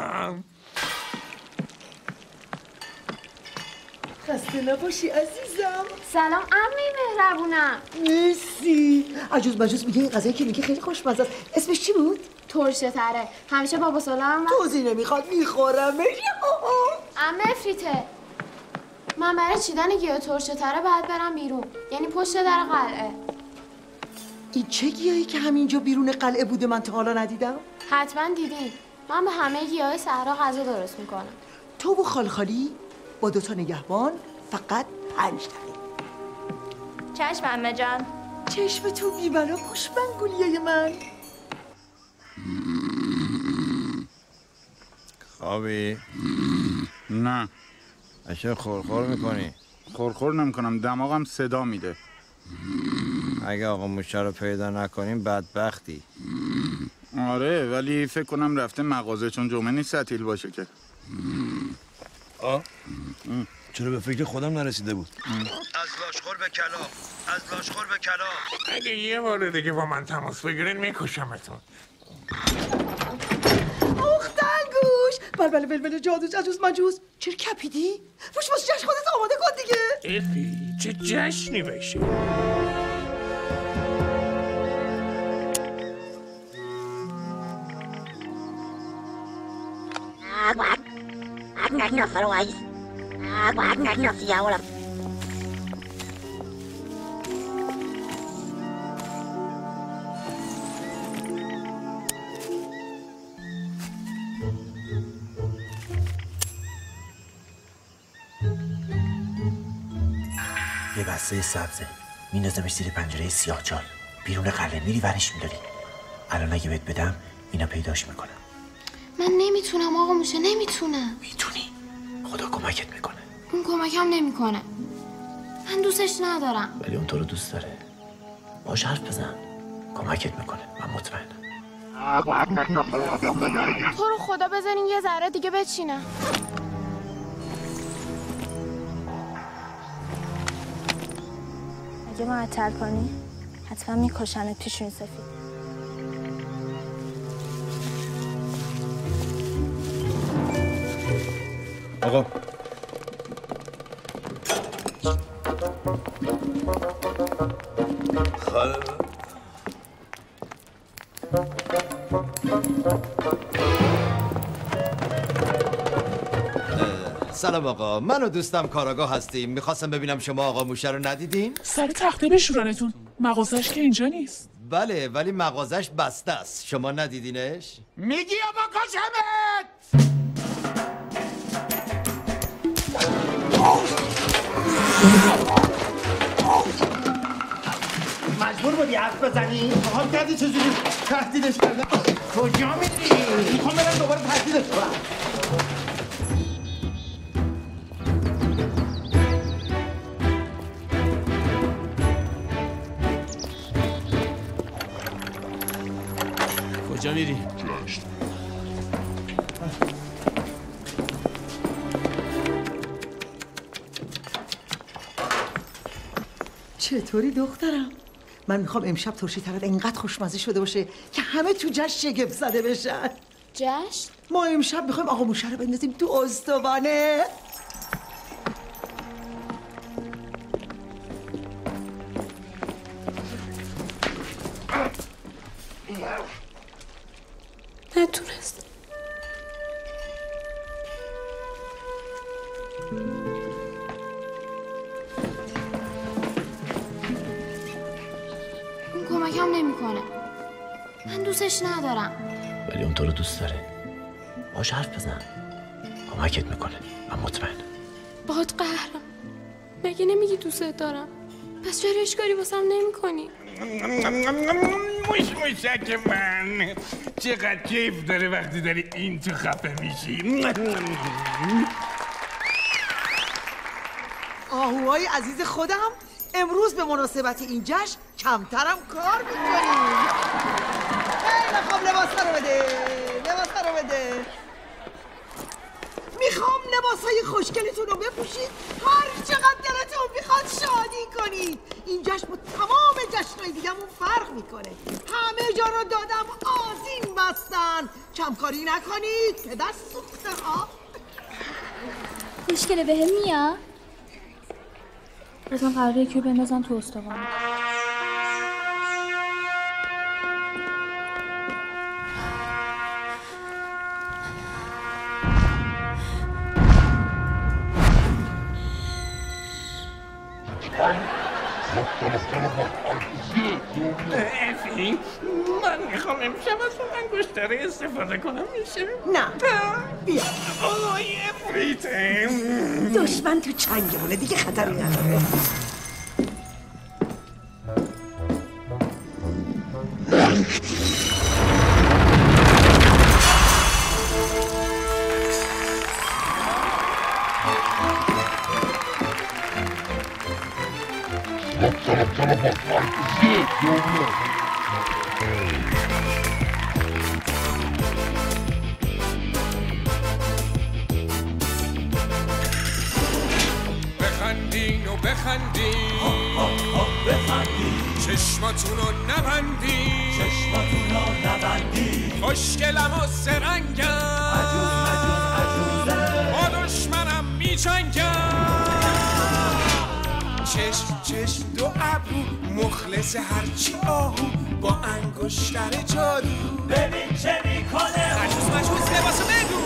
N: خسته نباشی عزیزم.
C: سلام عمه مهربونم.
N: مرسی. عجوز مجوز میگه این غذایی که میگه خیلی خوشمزه است. اسمش چی بود؟
C: ترشه تره. همیشه بابا سلام
N: توضیح نمیخواد، میخورمش.
C: عمه فریته، من برای چیدن گیاه ترشه تره باید برم بیرون، یعنی پشت در قلعه.
N: این چه گیاهی که همینجا بیرون قلعه بوده من تا حالا ندیدم؟
C: حتما دیدین. من به همه گیاه صحرا غذا درست میکنم.
N: تو و خالخالی با دوتا نگهبان فقط 5 دقیقه.
O: چشم عمه جان.
N: چشم تو بیبلا خوشبنگولیه من.
I: خوابی؟
G: نه.
I: اشه خورخور میکنی؟
G: خورخور نمیکنم، دماغم صدا میده.
I: اگه آقا موشه رو پیدا نکنیم بدبختی.
G: آره، ولی فکر کنم رفته مغازه، چون جمعه نیست تعطیل باشه که.
U: چرا به فکر خودم نرسیده بود؟ از لاشخور به کلاغ.
M: اگه یه بار دیگه با من تماس بگیرین میکشمتون.
N: اختنگوش بلبل جادوش عجوز مجوز. چرا کپیدی؟ فوش جشن خودت آماده کن دیگه.
M: افی چه جشنی بشه.
B: یه بسته سبزه میندازمش زیر پنجره سیاهچال، بیرون قلعه میری ورش میداری. الان اگه بهت بدم اینا پیداش میکنم.
C: من نمیتونم آقا موشه، نمیتونم.
B: میتونی، خدا کمکت میکنه.
C: اون کمکم نمیکنه، من دوستش ندارم.
B: ولی اون تو رو دوست داره، باش حرف بزن، کمکت میکنه، من مطمئنم.
C: تو رو خدا بزنین یه ذره دیگه بچینم.
O: اگه معطل کنی حتما میکشنت پیشون سفید.
J: آقا
U: سلام آقا، من و دوستم کاراگاه هستیم. میخواستم ببینم شما آقا موشه رو ندیدین؟
P: سر تخته بشورنتون، مغازش که اینجا نیست.
U: بله ولی مغازش بسته است. شما ندیدینش؟
E: میگی یا با کشمت؟
K: مجبور بودی حرف بزنی؟ حال کردی چجوری تهدیدش کردن؟ کجا میری؟ میخوام برم دوباره تهدیدش کنم.
J: کجا میری؟
N: چطوری دخترم؟ من میخوام امشب ترشی طرف انقدر خوشمزه شده باشه که همه تو جشن شگفت زده بشن.
C: جشن؟
N: ما امشب میخوایم آقا موشه رو بندازیم تو استوانه.
C: نتونست. اون کمکم نمیکنه، من دوستش ندارم.
B: ولی اون تو رو دوست داره، باش حرف بزن، کمکت میکنه، من مطمئنم.
C: باهات قهرم، مگه نمیگی دوستت دارم؟ پس چرا اشکاری واسم نمیکنی؟
M: موشک من چقدر کیف داره وقتی داری این تو خفه میشی.
N: آهوهای عزیز خودم، امروز به مناسبت این جشن کمترم کار میکنیم. خیلی خوب، لباسا رو بده، لباسا رو بده. میخوام لباسای خوشگلتون رو بپوشید، هر چقدر دلتون میخواد شادی کنید. این جشن با تمام جشنهای دیگه‌مون فرق میکنه. همه جا رو دادم آذین بستن. کمکاری نکنید که دست سوخته ها.
O: مشکل بهم میاد؟ از من قراره یکی رو بندازم تو استوانه.
M: افی، من میخوام امشب از اون انگشتره استفاده کنم، میشه؟
N: نه بیا.
M: آی افریته،
N: دشمن تو چنگمونه دیگه، خطری نداره.
F: بخندین و بخندین، چشماتون رو نبندین، خوشگلم و سرنگم، با دشمنم میجنگم. چشم دو ابرو، مخلص هرچی آهو، با انگشتر جادو ببین چه میکنه. مجوز لباسو بگو.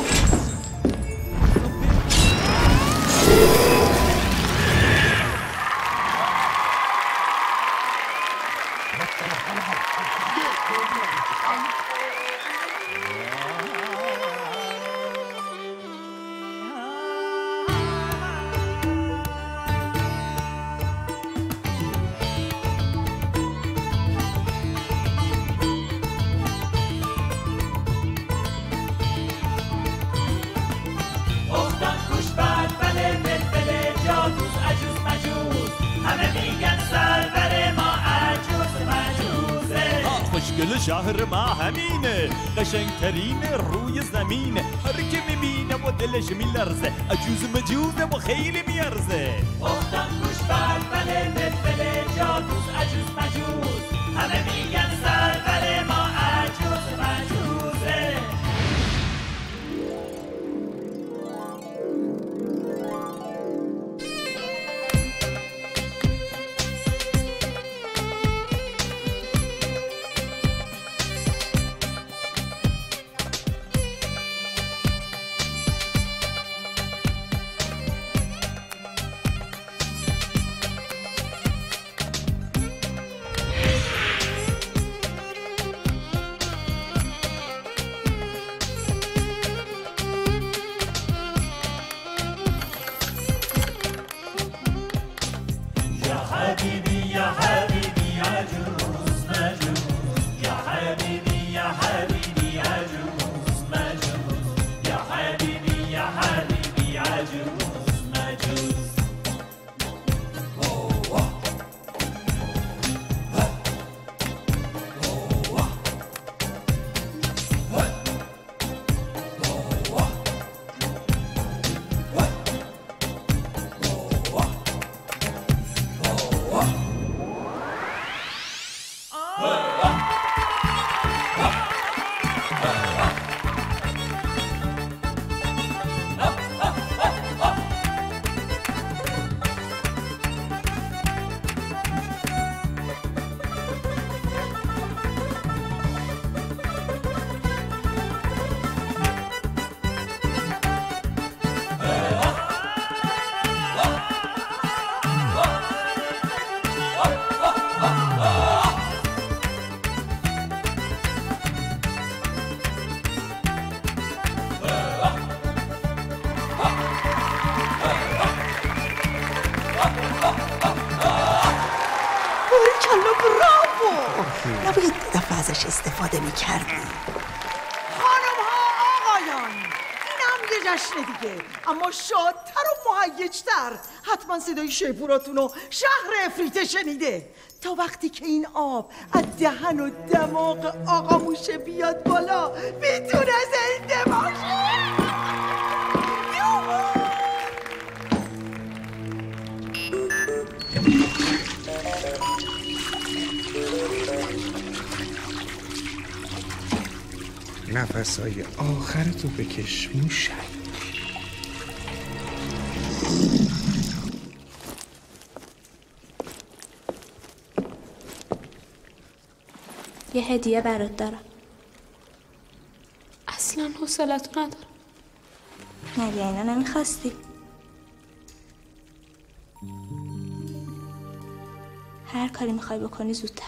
R: دل شهر ما همینه، قشنگترین روی زمینه. هر که میبینه و دلش میلرزه، عجوز مجوزه و خیلی میارزه. اختم گوش بله بله جادوز عجوز مجوز، همه میگن سرور ما عجوز مجوزه.
V: نباید دفعه ازش استفاده میکردی.
N: خانم ها آقایان، این هم یه جشن دیگه، اما شادتر و مهیجتر. حتما صدای شیپوراتون و شهر افریته شنیده. تا وقتی که این آب از دهن و دماغ آقا موشه بیاد بالا میتونه زنده باشه.
G: نفسای آخر تو بکش موشک.
O: یه هدیه برات دارم.
C: اصلا حوصله‌تو ندارم.
O: مگه اینا نمیخواستی؟ هر کاری میخوای بکنی زودتر.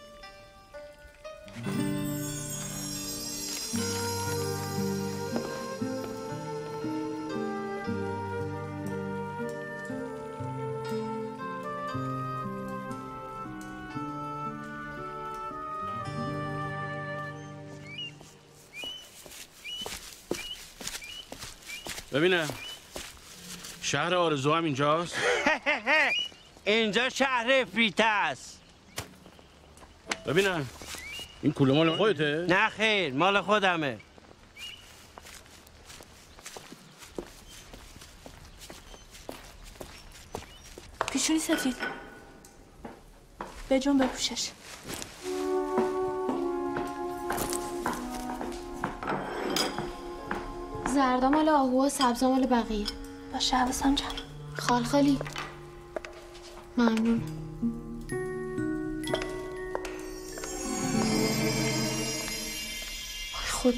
M: ببینم شهر آرزو هم اینجاست؟
S: اینجا شهر افریته است.
M: ببینم این کوله مال خودته؟
S: نه خیر، مال خودمه.
O: پیشونی سفید به جون بپوشش.
C: زردا مال آهو و سبزا مال بقیه.
O: باشه حواسم جمع.
C: خال خالی ممنون. خدا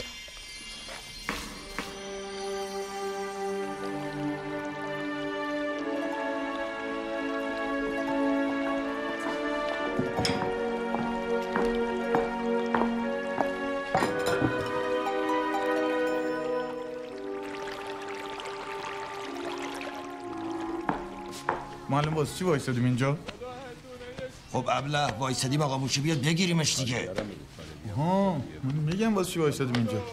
E: معلم واسه چی وایسادیم اینجا؟
K: خب ابله وایسادیم آقا موشه بیاد بگیریمش دیگه.
E: ها من میگم واسه چی وایسادیم اینجا.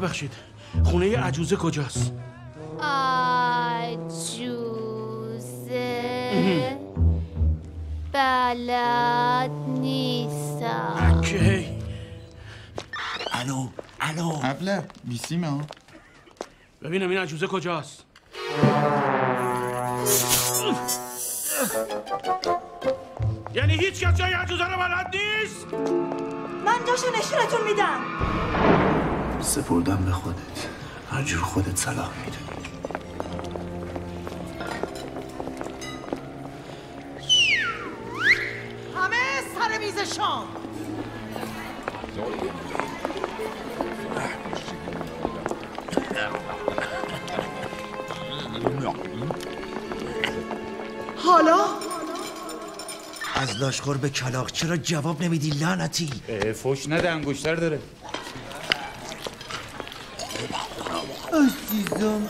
M: ببخشید خونه عجوزه کجاست؟
D: عجوزه بلد نیستم.
M: اوکی.
E: الو ابله بیسیمه ها.
M: ببینم این عجوزه کجاست. یعنی هیچ کس جای عجوزه رو بلد نیست؟
N: من جاشو نشونتون میدم.
B: سپردم به خودت، هر جور خودت صلاح میدونی.
N: همه سر میز شام. حالا
U: از لاشخور به کلاغ چرا جواب نمیدی لعنتی؟
L: فوش نده انگشتر داره.
U: عزیزم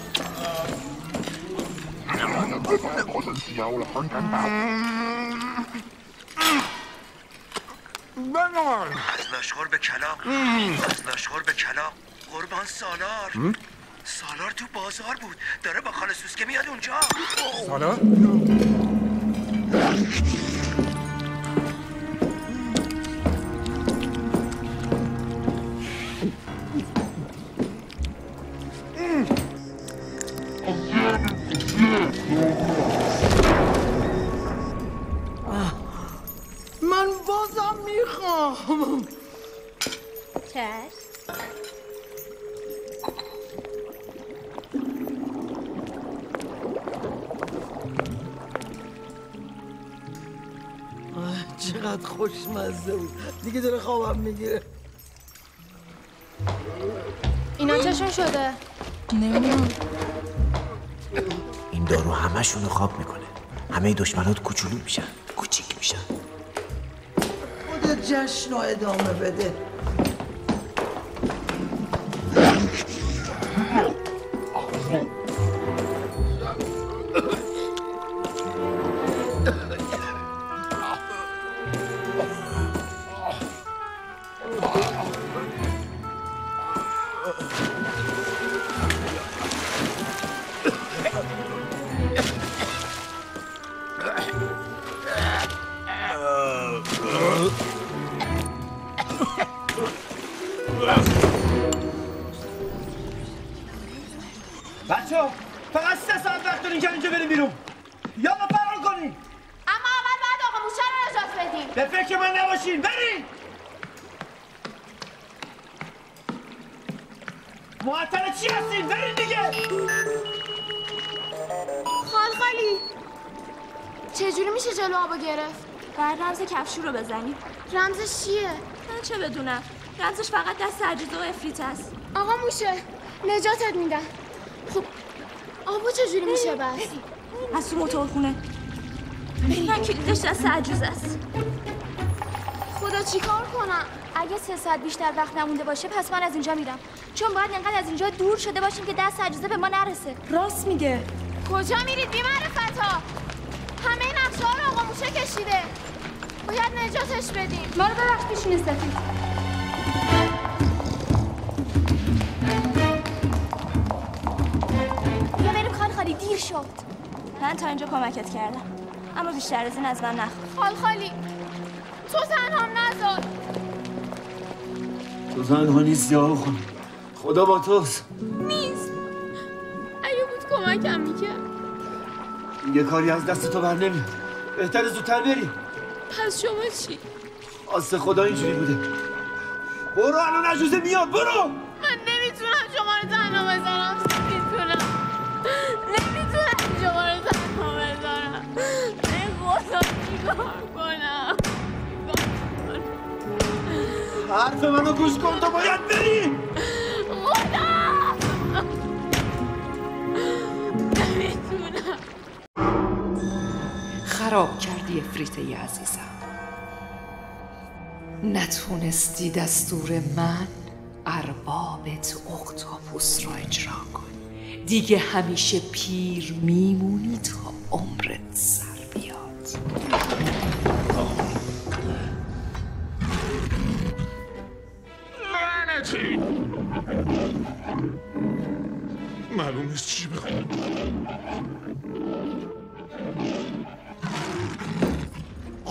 U: از لاشخور به کلاغ از لاشخور به کلاغ قربان سالار سالار تو بازار بود داره با خاله سوسکه میاد اونجا.
G: سالار؟
N: من بازم میخوام.
O: چشم.
N: چقدر خوشمزه بود. دیگه داره خوابم میگیره.
C: اینا چشون شده؟
B: نمیدونم. این دارو همشونو خواب میکنه. همه دشمنات کوچولو میشن، کوچیک میشن.
N: خودت جشن رو ادامه بده.
J: بچه‌ها فقط 3 ساعت وقت دارین که اینجا بریم بیرون. یا ما فرار کنیم.
C: اما اول باید آقا موشه رو نجات بدیم.
J: به فکر من نباشین. برین. معطل چی هستین؟ برین دیگه.
C: خالخالی چجوری میشه جلو آبو گرفت؟
O: باید رمز کفشو رو بزنیم.
C: رمزش چیه؟
O: من چه بدونم. رمزش فقط دست عجوزه و افریت است.
C: آقا موشه نجاتت میدن. خب آبو چجوری میشه بس؟
O: از تو موتورخونه. من کلیدش دست عجوزه است.
C: خدا چیکار کنم؟
O: اگه 3 ساعت بیشتر وقت نمونده باشه پس من از اینجا میرم. چون باید انقدر از اینجا دور شده باشیم که دست عجوزه به ما نرسه.
N: راست میگه.
C: کجا میرید بی معرفتا؟ همه نقشه ها رو آقا موشه کشیده. باید نجاتش بدیم.
O: ما رو ببخش پیشونی سفید. بیا بریم خالخالی دیر شد. من تا اینجا کمکت کردم اما بیشتر از این از من نخواه.
C: خالخالی تو تنهام نذار.
J: تو تنها نیستی آقا خانم. خدا با توست.
C: نیست. اگه بود کمکم میکرد.
J: یه کاری از دست تو بر نمیاد. بهتره زودتر بری.
C: پس شما چی؟
J: آسه خدا اینجوری بوده. برو الان عجوزه میاد برو.
C: من نمیتونم شما رو تنها بذارم. نمیتونم شما رو تنها بذارم. ای خدا چیکار کنم؟
J: حرف منو گوش کن تو باید بری.
C: خدا نمیتونم.
A: خراب کردی افریته عزیزم. نتونستی دستور من اربابت اختاپوس را اجرا کنی. دیگه همیشه پیر میمونی تا عمرت سر بیاد.
M: لعنتی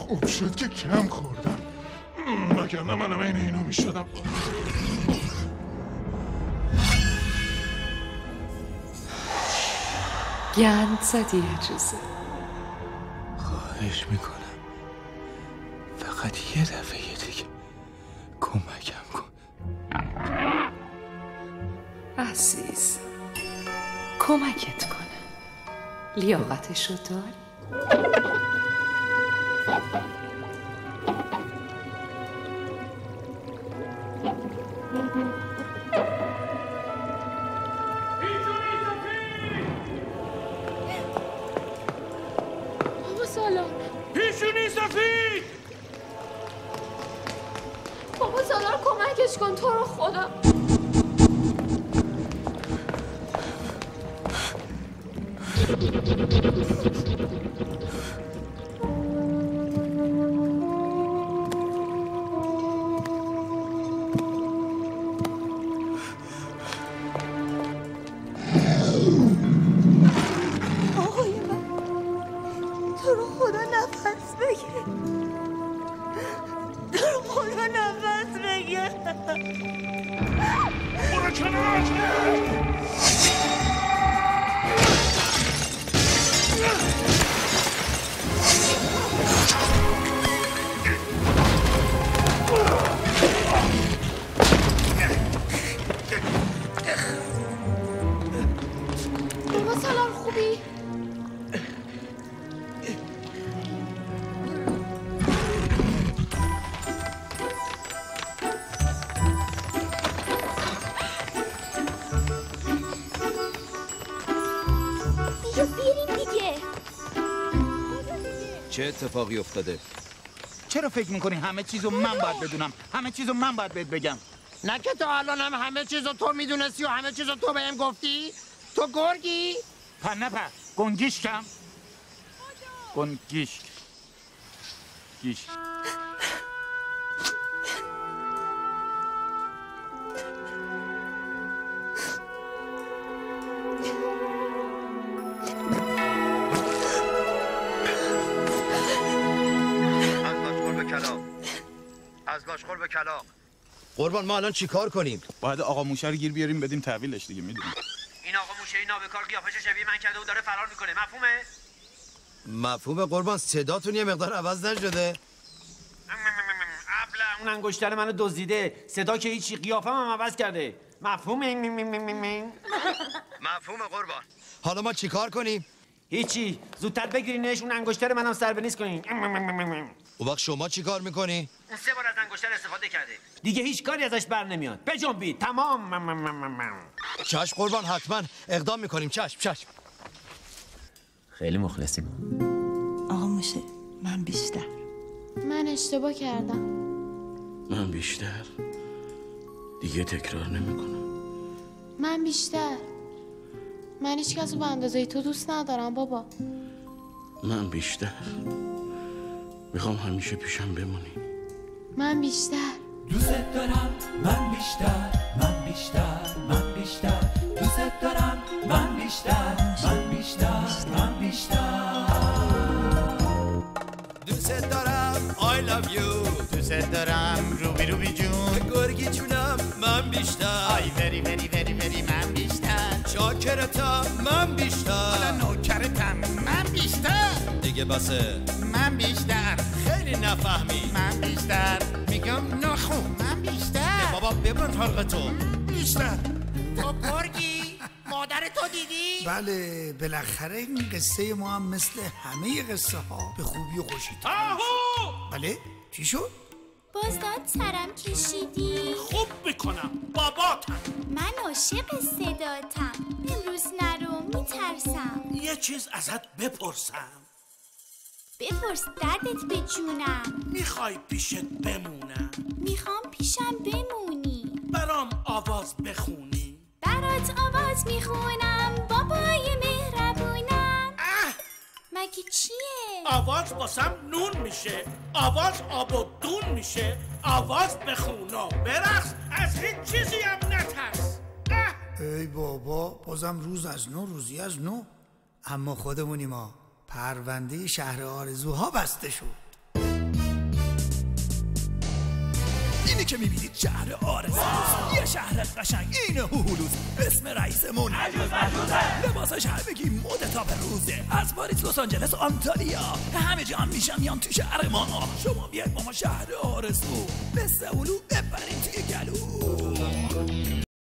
M: خوب شد که کم خوردم، وگرنه منم این اینو میشدم.
A: گند زدی اجازه.
L: خواهش میکنم فقط یه دفعه دیگه کمکم کن.
A: عزیز کمکت کنم. لیاقتشو داری؟
C: بابا سالار
M: پیشونی سفید.
C: بابا سالار کمکش کن تو رو خدا.
V: آقای من تو رو خدا نفس بگیر، تو رو خدا نفس بگیر.
M: برو کنار.
C: بابا سالار خوبی؟
H: بیا بریم دیگه.
I: چه اتفاقی افتاده؟
E: چرا فکر میکنی همه چیزو من باید بدونم؟ همه چیزو من باید بهت بگم. نه که تا الان هم همه چیزو تو میدونستی و همه چیزو تو بهم گفتی؟ تو گرگی؟
L: نه گنگیشکم. گنگیشک گیشک.
U: از لاشخور به کلاغ. قربان ما الان چی کار کنیم؟
L: باید آقا موشه رو گیر بیاریم بدیم تحویلش دیگه. میدونی
U: این آقا موشه این نابکار قیافش شبیه من کرده و داره فرار میکنه. مفهومه؟ مفهومه قربان. صداتون یه مقدار عوض نشده؟
J: ابله اون انگشتر منو دزدیده. صدا که هیچی، قیافم هم عوض کرده. مفهومه؟
U: مفهومه قربان. حالا ما چی کار کنیم؟
J: هیچی، زودتر بگیرینش. اون انگشتر منم سر به نیست کنین.
U: اون وقت شما چی کار میکنی؟
J: اون 3 بار از انگشتر استفاده کرده. دیگه هیچ کاری ازش بر نمیاد. بجنبید. تمام.
U: چشم قربان، حتما اقدام میکنیم. چشم.
B: خیلی مخلصیم.
V: آقا موشه من بیشتر.
C: من اشتباه کردم.
R: من بیشتر دیگه تکرار نمیکنم.
C: من بیشتر. من هیچ کس رو به اندازه تو دوست ندارم بابا.
R: من بیشتر میخوام همیشه پیشم بمونی.
C: من بیشتر.
F: دوست دارم. من بیشتر دوست دارم. من بیشتر
U: دوست دارم. I love you.
E: دوست دارم روبی جون.
U: گرگی جونم. من بیشتر.
E: آی وری من بیشتر.
U: چاکرتم. من بیشتر.
E: حالا نوکرتم. من بیشتر.
U: دیگه بسه.
E: من بیشتر.
U: خیلی نفهمی.
E: من بیشتر. میگم نخون. من بیشتر.
U: بابا ببند حلقتو.
E: بیشتر. تو گرگی مادر تو دیدی؟
K: بله بالاخره این قصه ما هم مثل همه قصه ها به خوبی و خوشی
M: آهو!
K: بله چی شد؟
H: بازداد سرم کشیدی.
M: خوب میکنم باباتم.
H: من عاشق صداتم. امروز نرو میترسم.
M: یه چیز ازت بپرسم.
H: بپرس دردت به جونم.
M: میخوای پیشت بمونم؟
H: میخوام پیشم بمونی.
M: برام آواز بخونی؟
H: برات آواز میخونم بابای مهربونم. مگه چیه؟
M: آواز واسم نون میشه. آواز آب و دون میشه. آواز بخون و برقص. از هیچ چیزی هم نترس.
K: ای بابا بازم روز از نو روزی از نو. اما خودمونی ما پرونده شهر آرزوها بسته شد.
U: اینی که میبینید شهر آرزوز، یه شهر قشنگ اینه هولوز. اسم رئیسمون لباسش همگی مد تا به روزه، از پاریس لس آنجلس و آنتالیا همه جا میشن میان تو شهر ما. شما بیاید با ما شهر آرزو به سئولو ببریم توی گلو.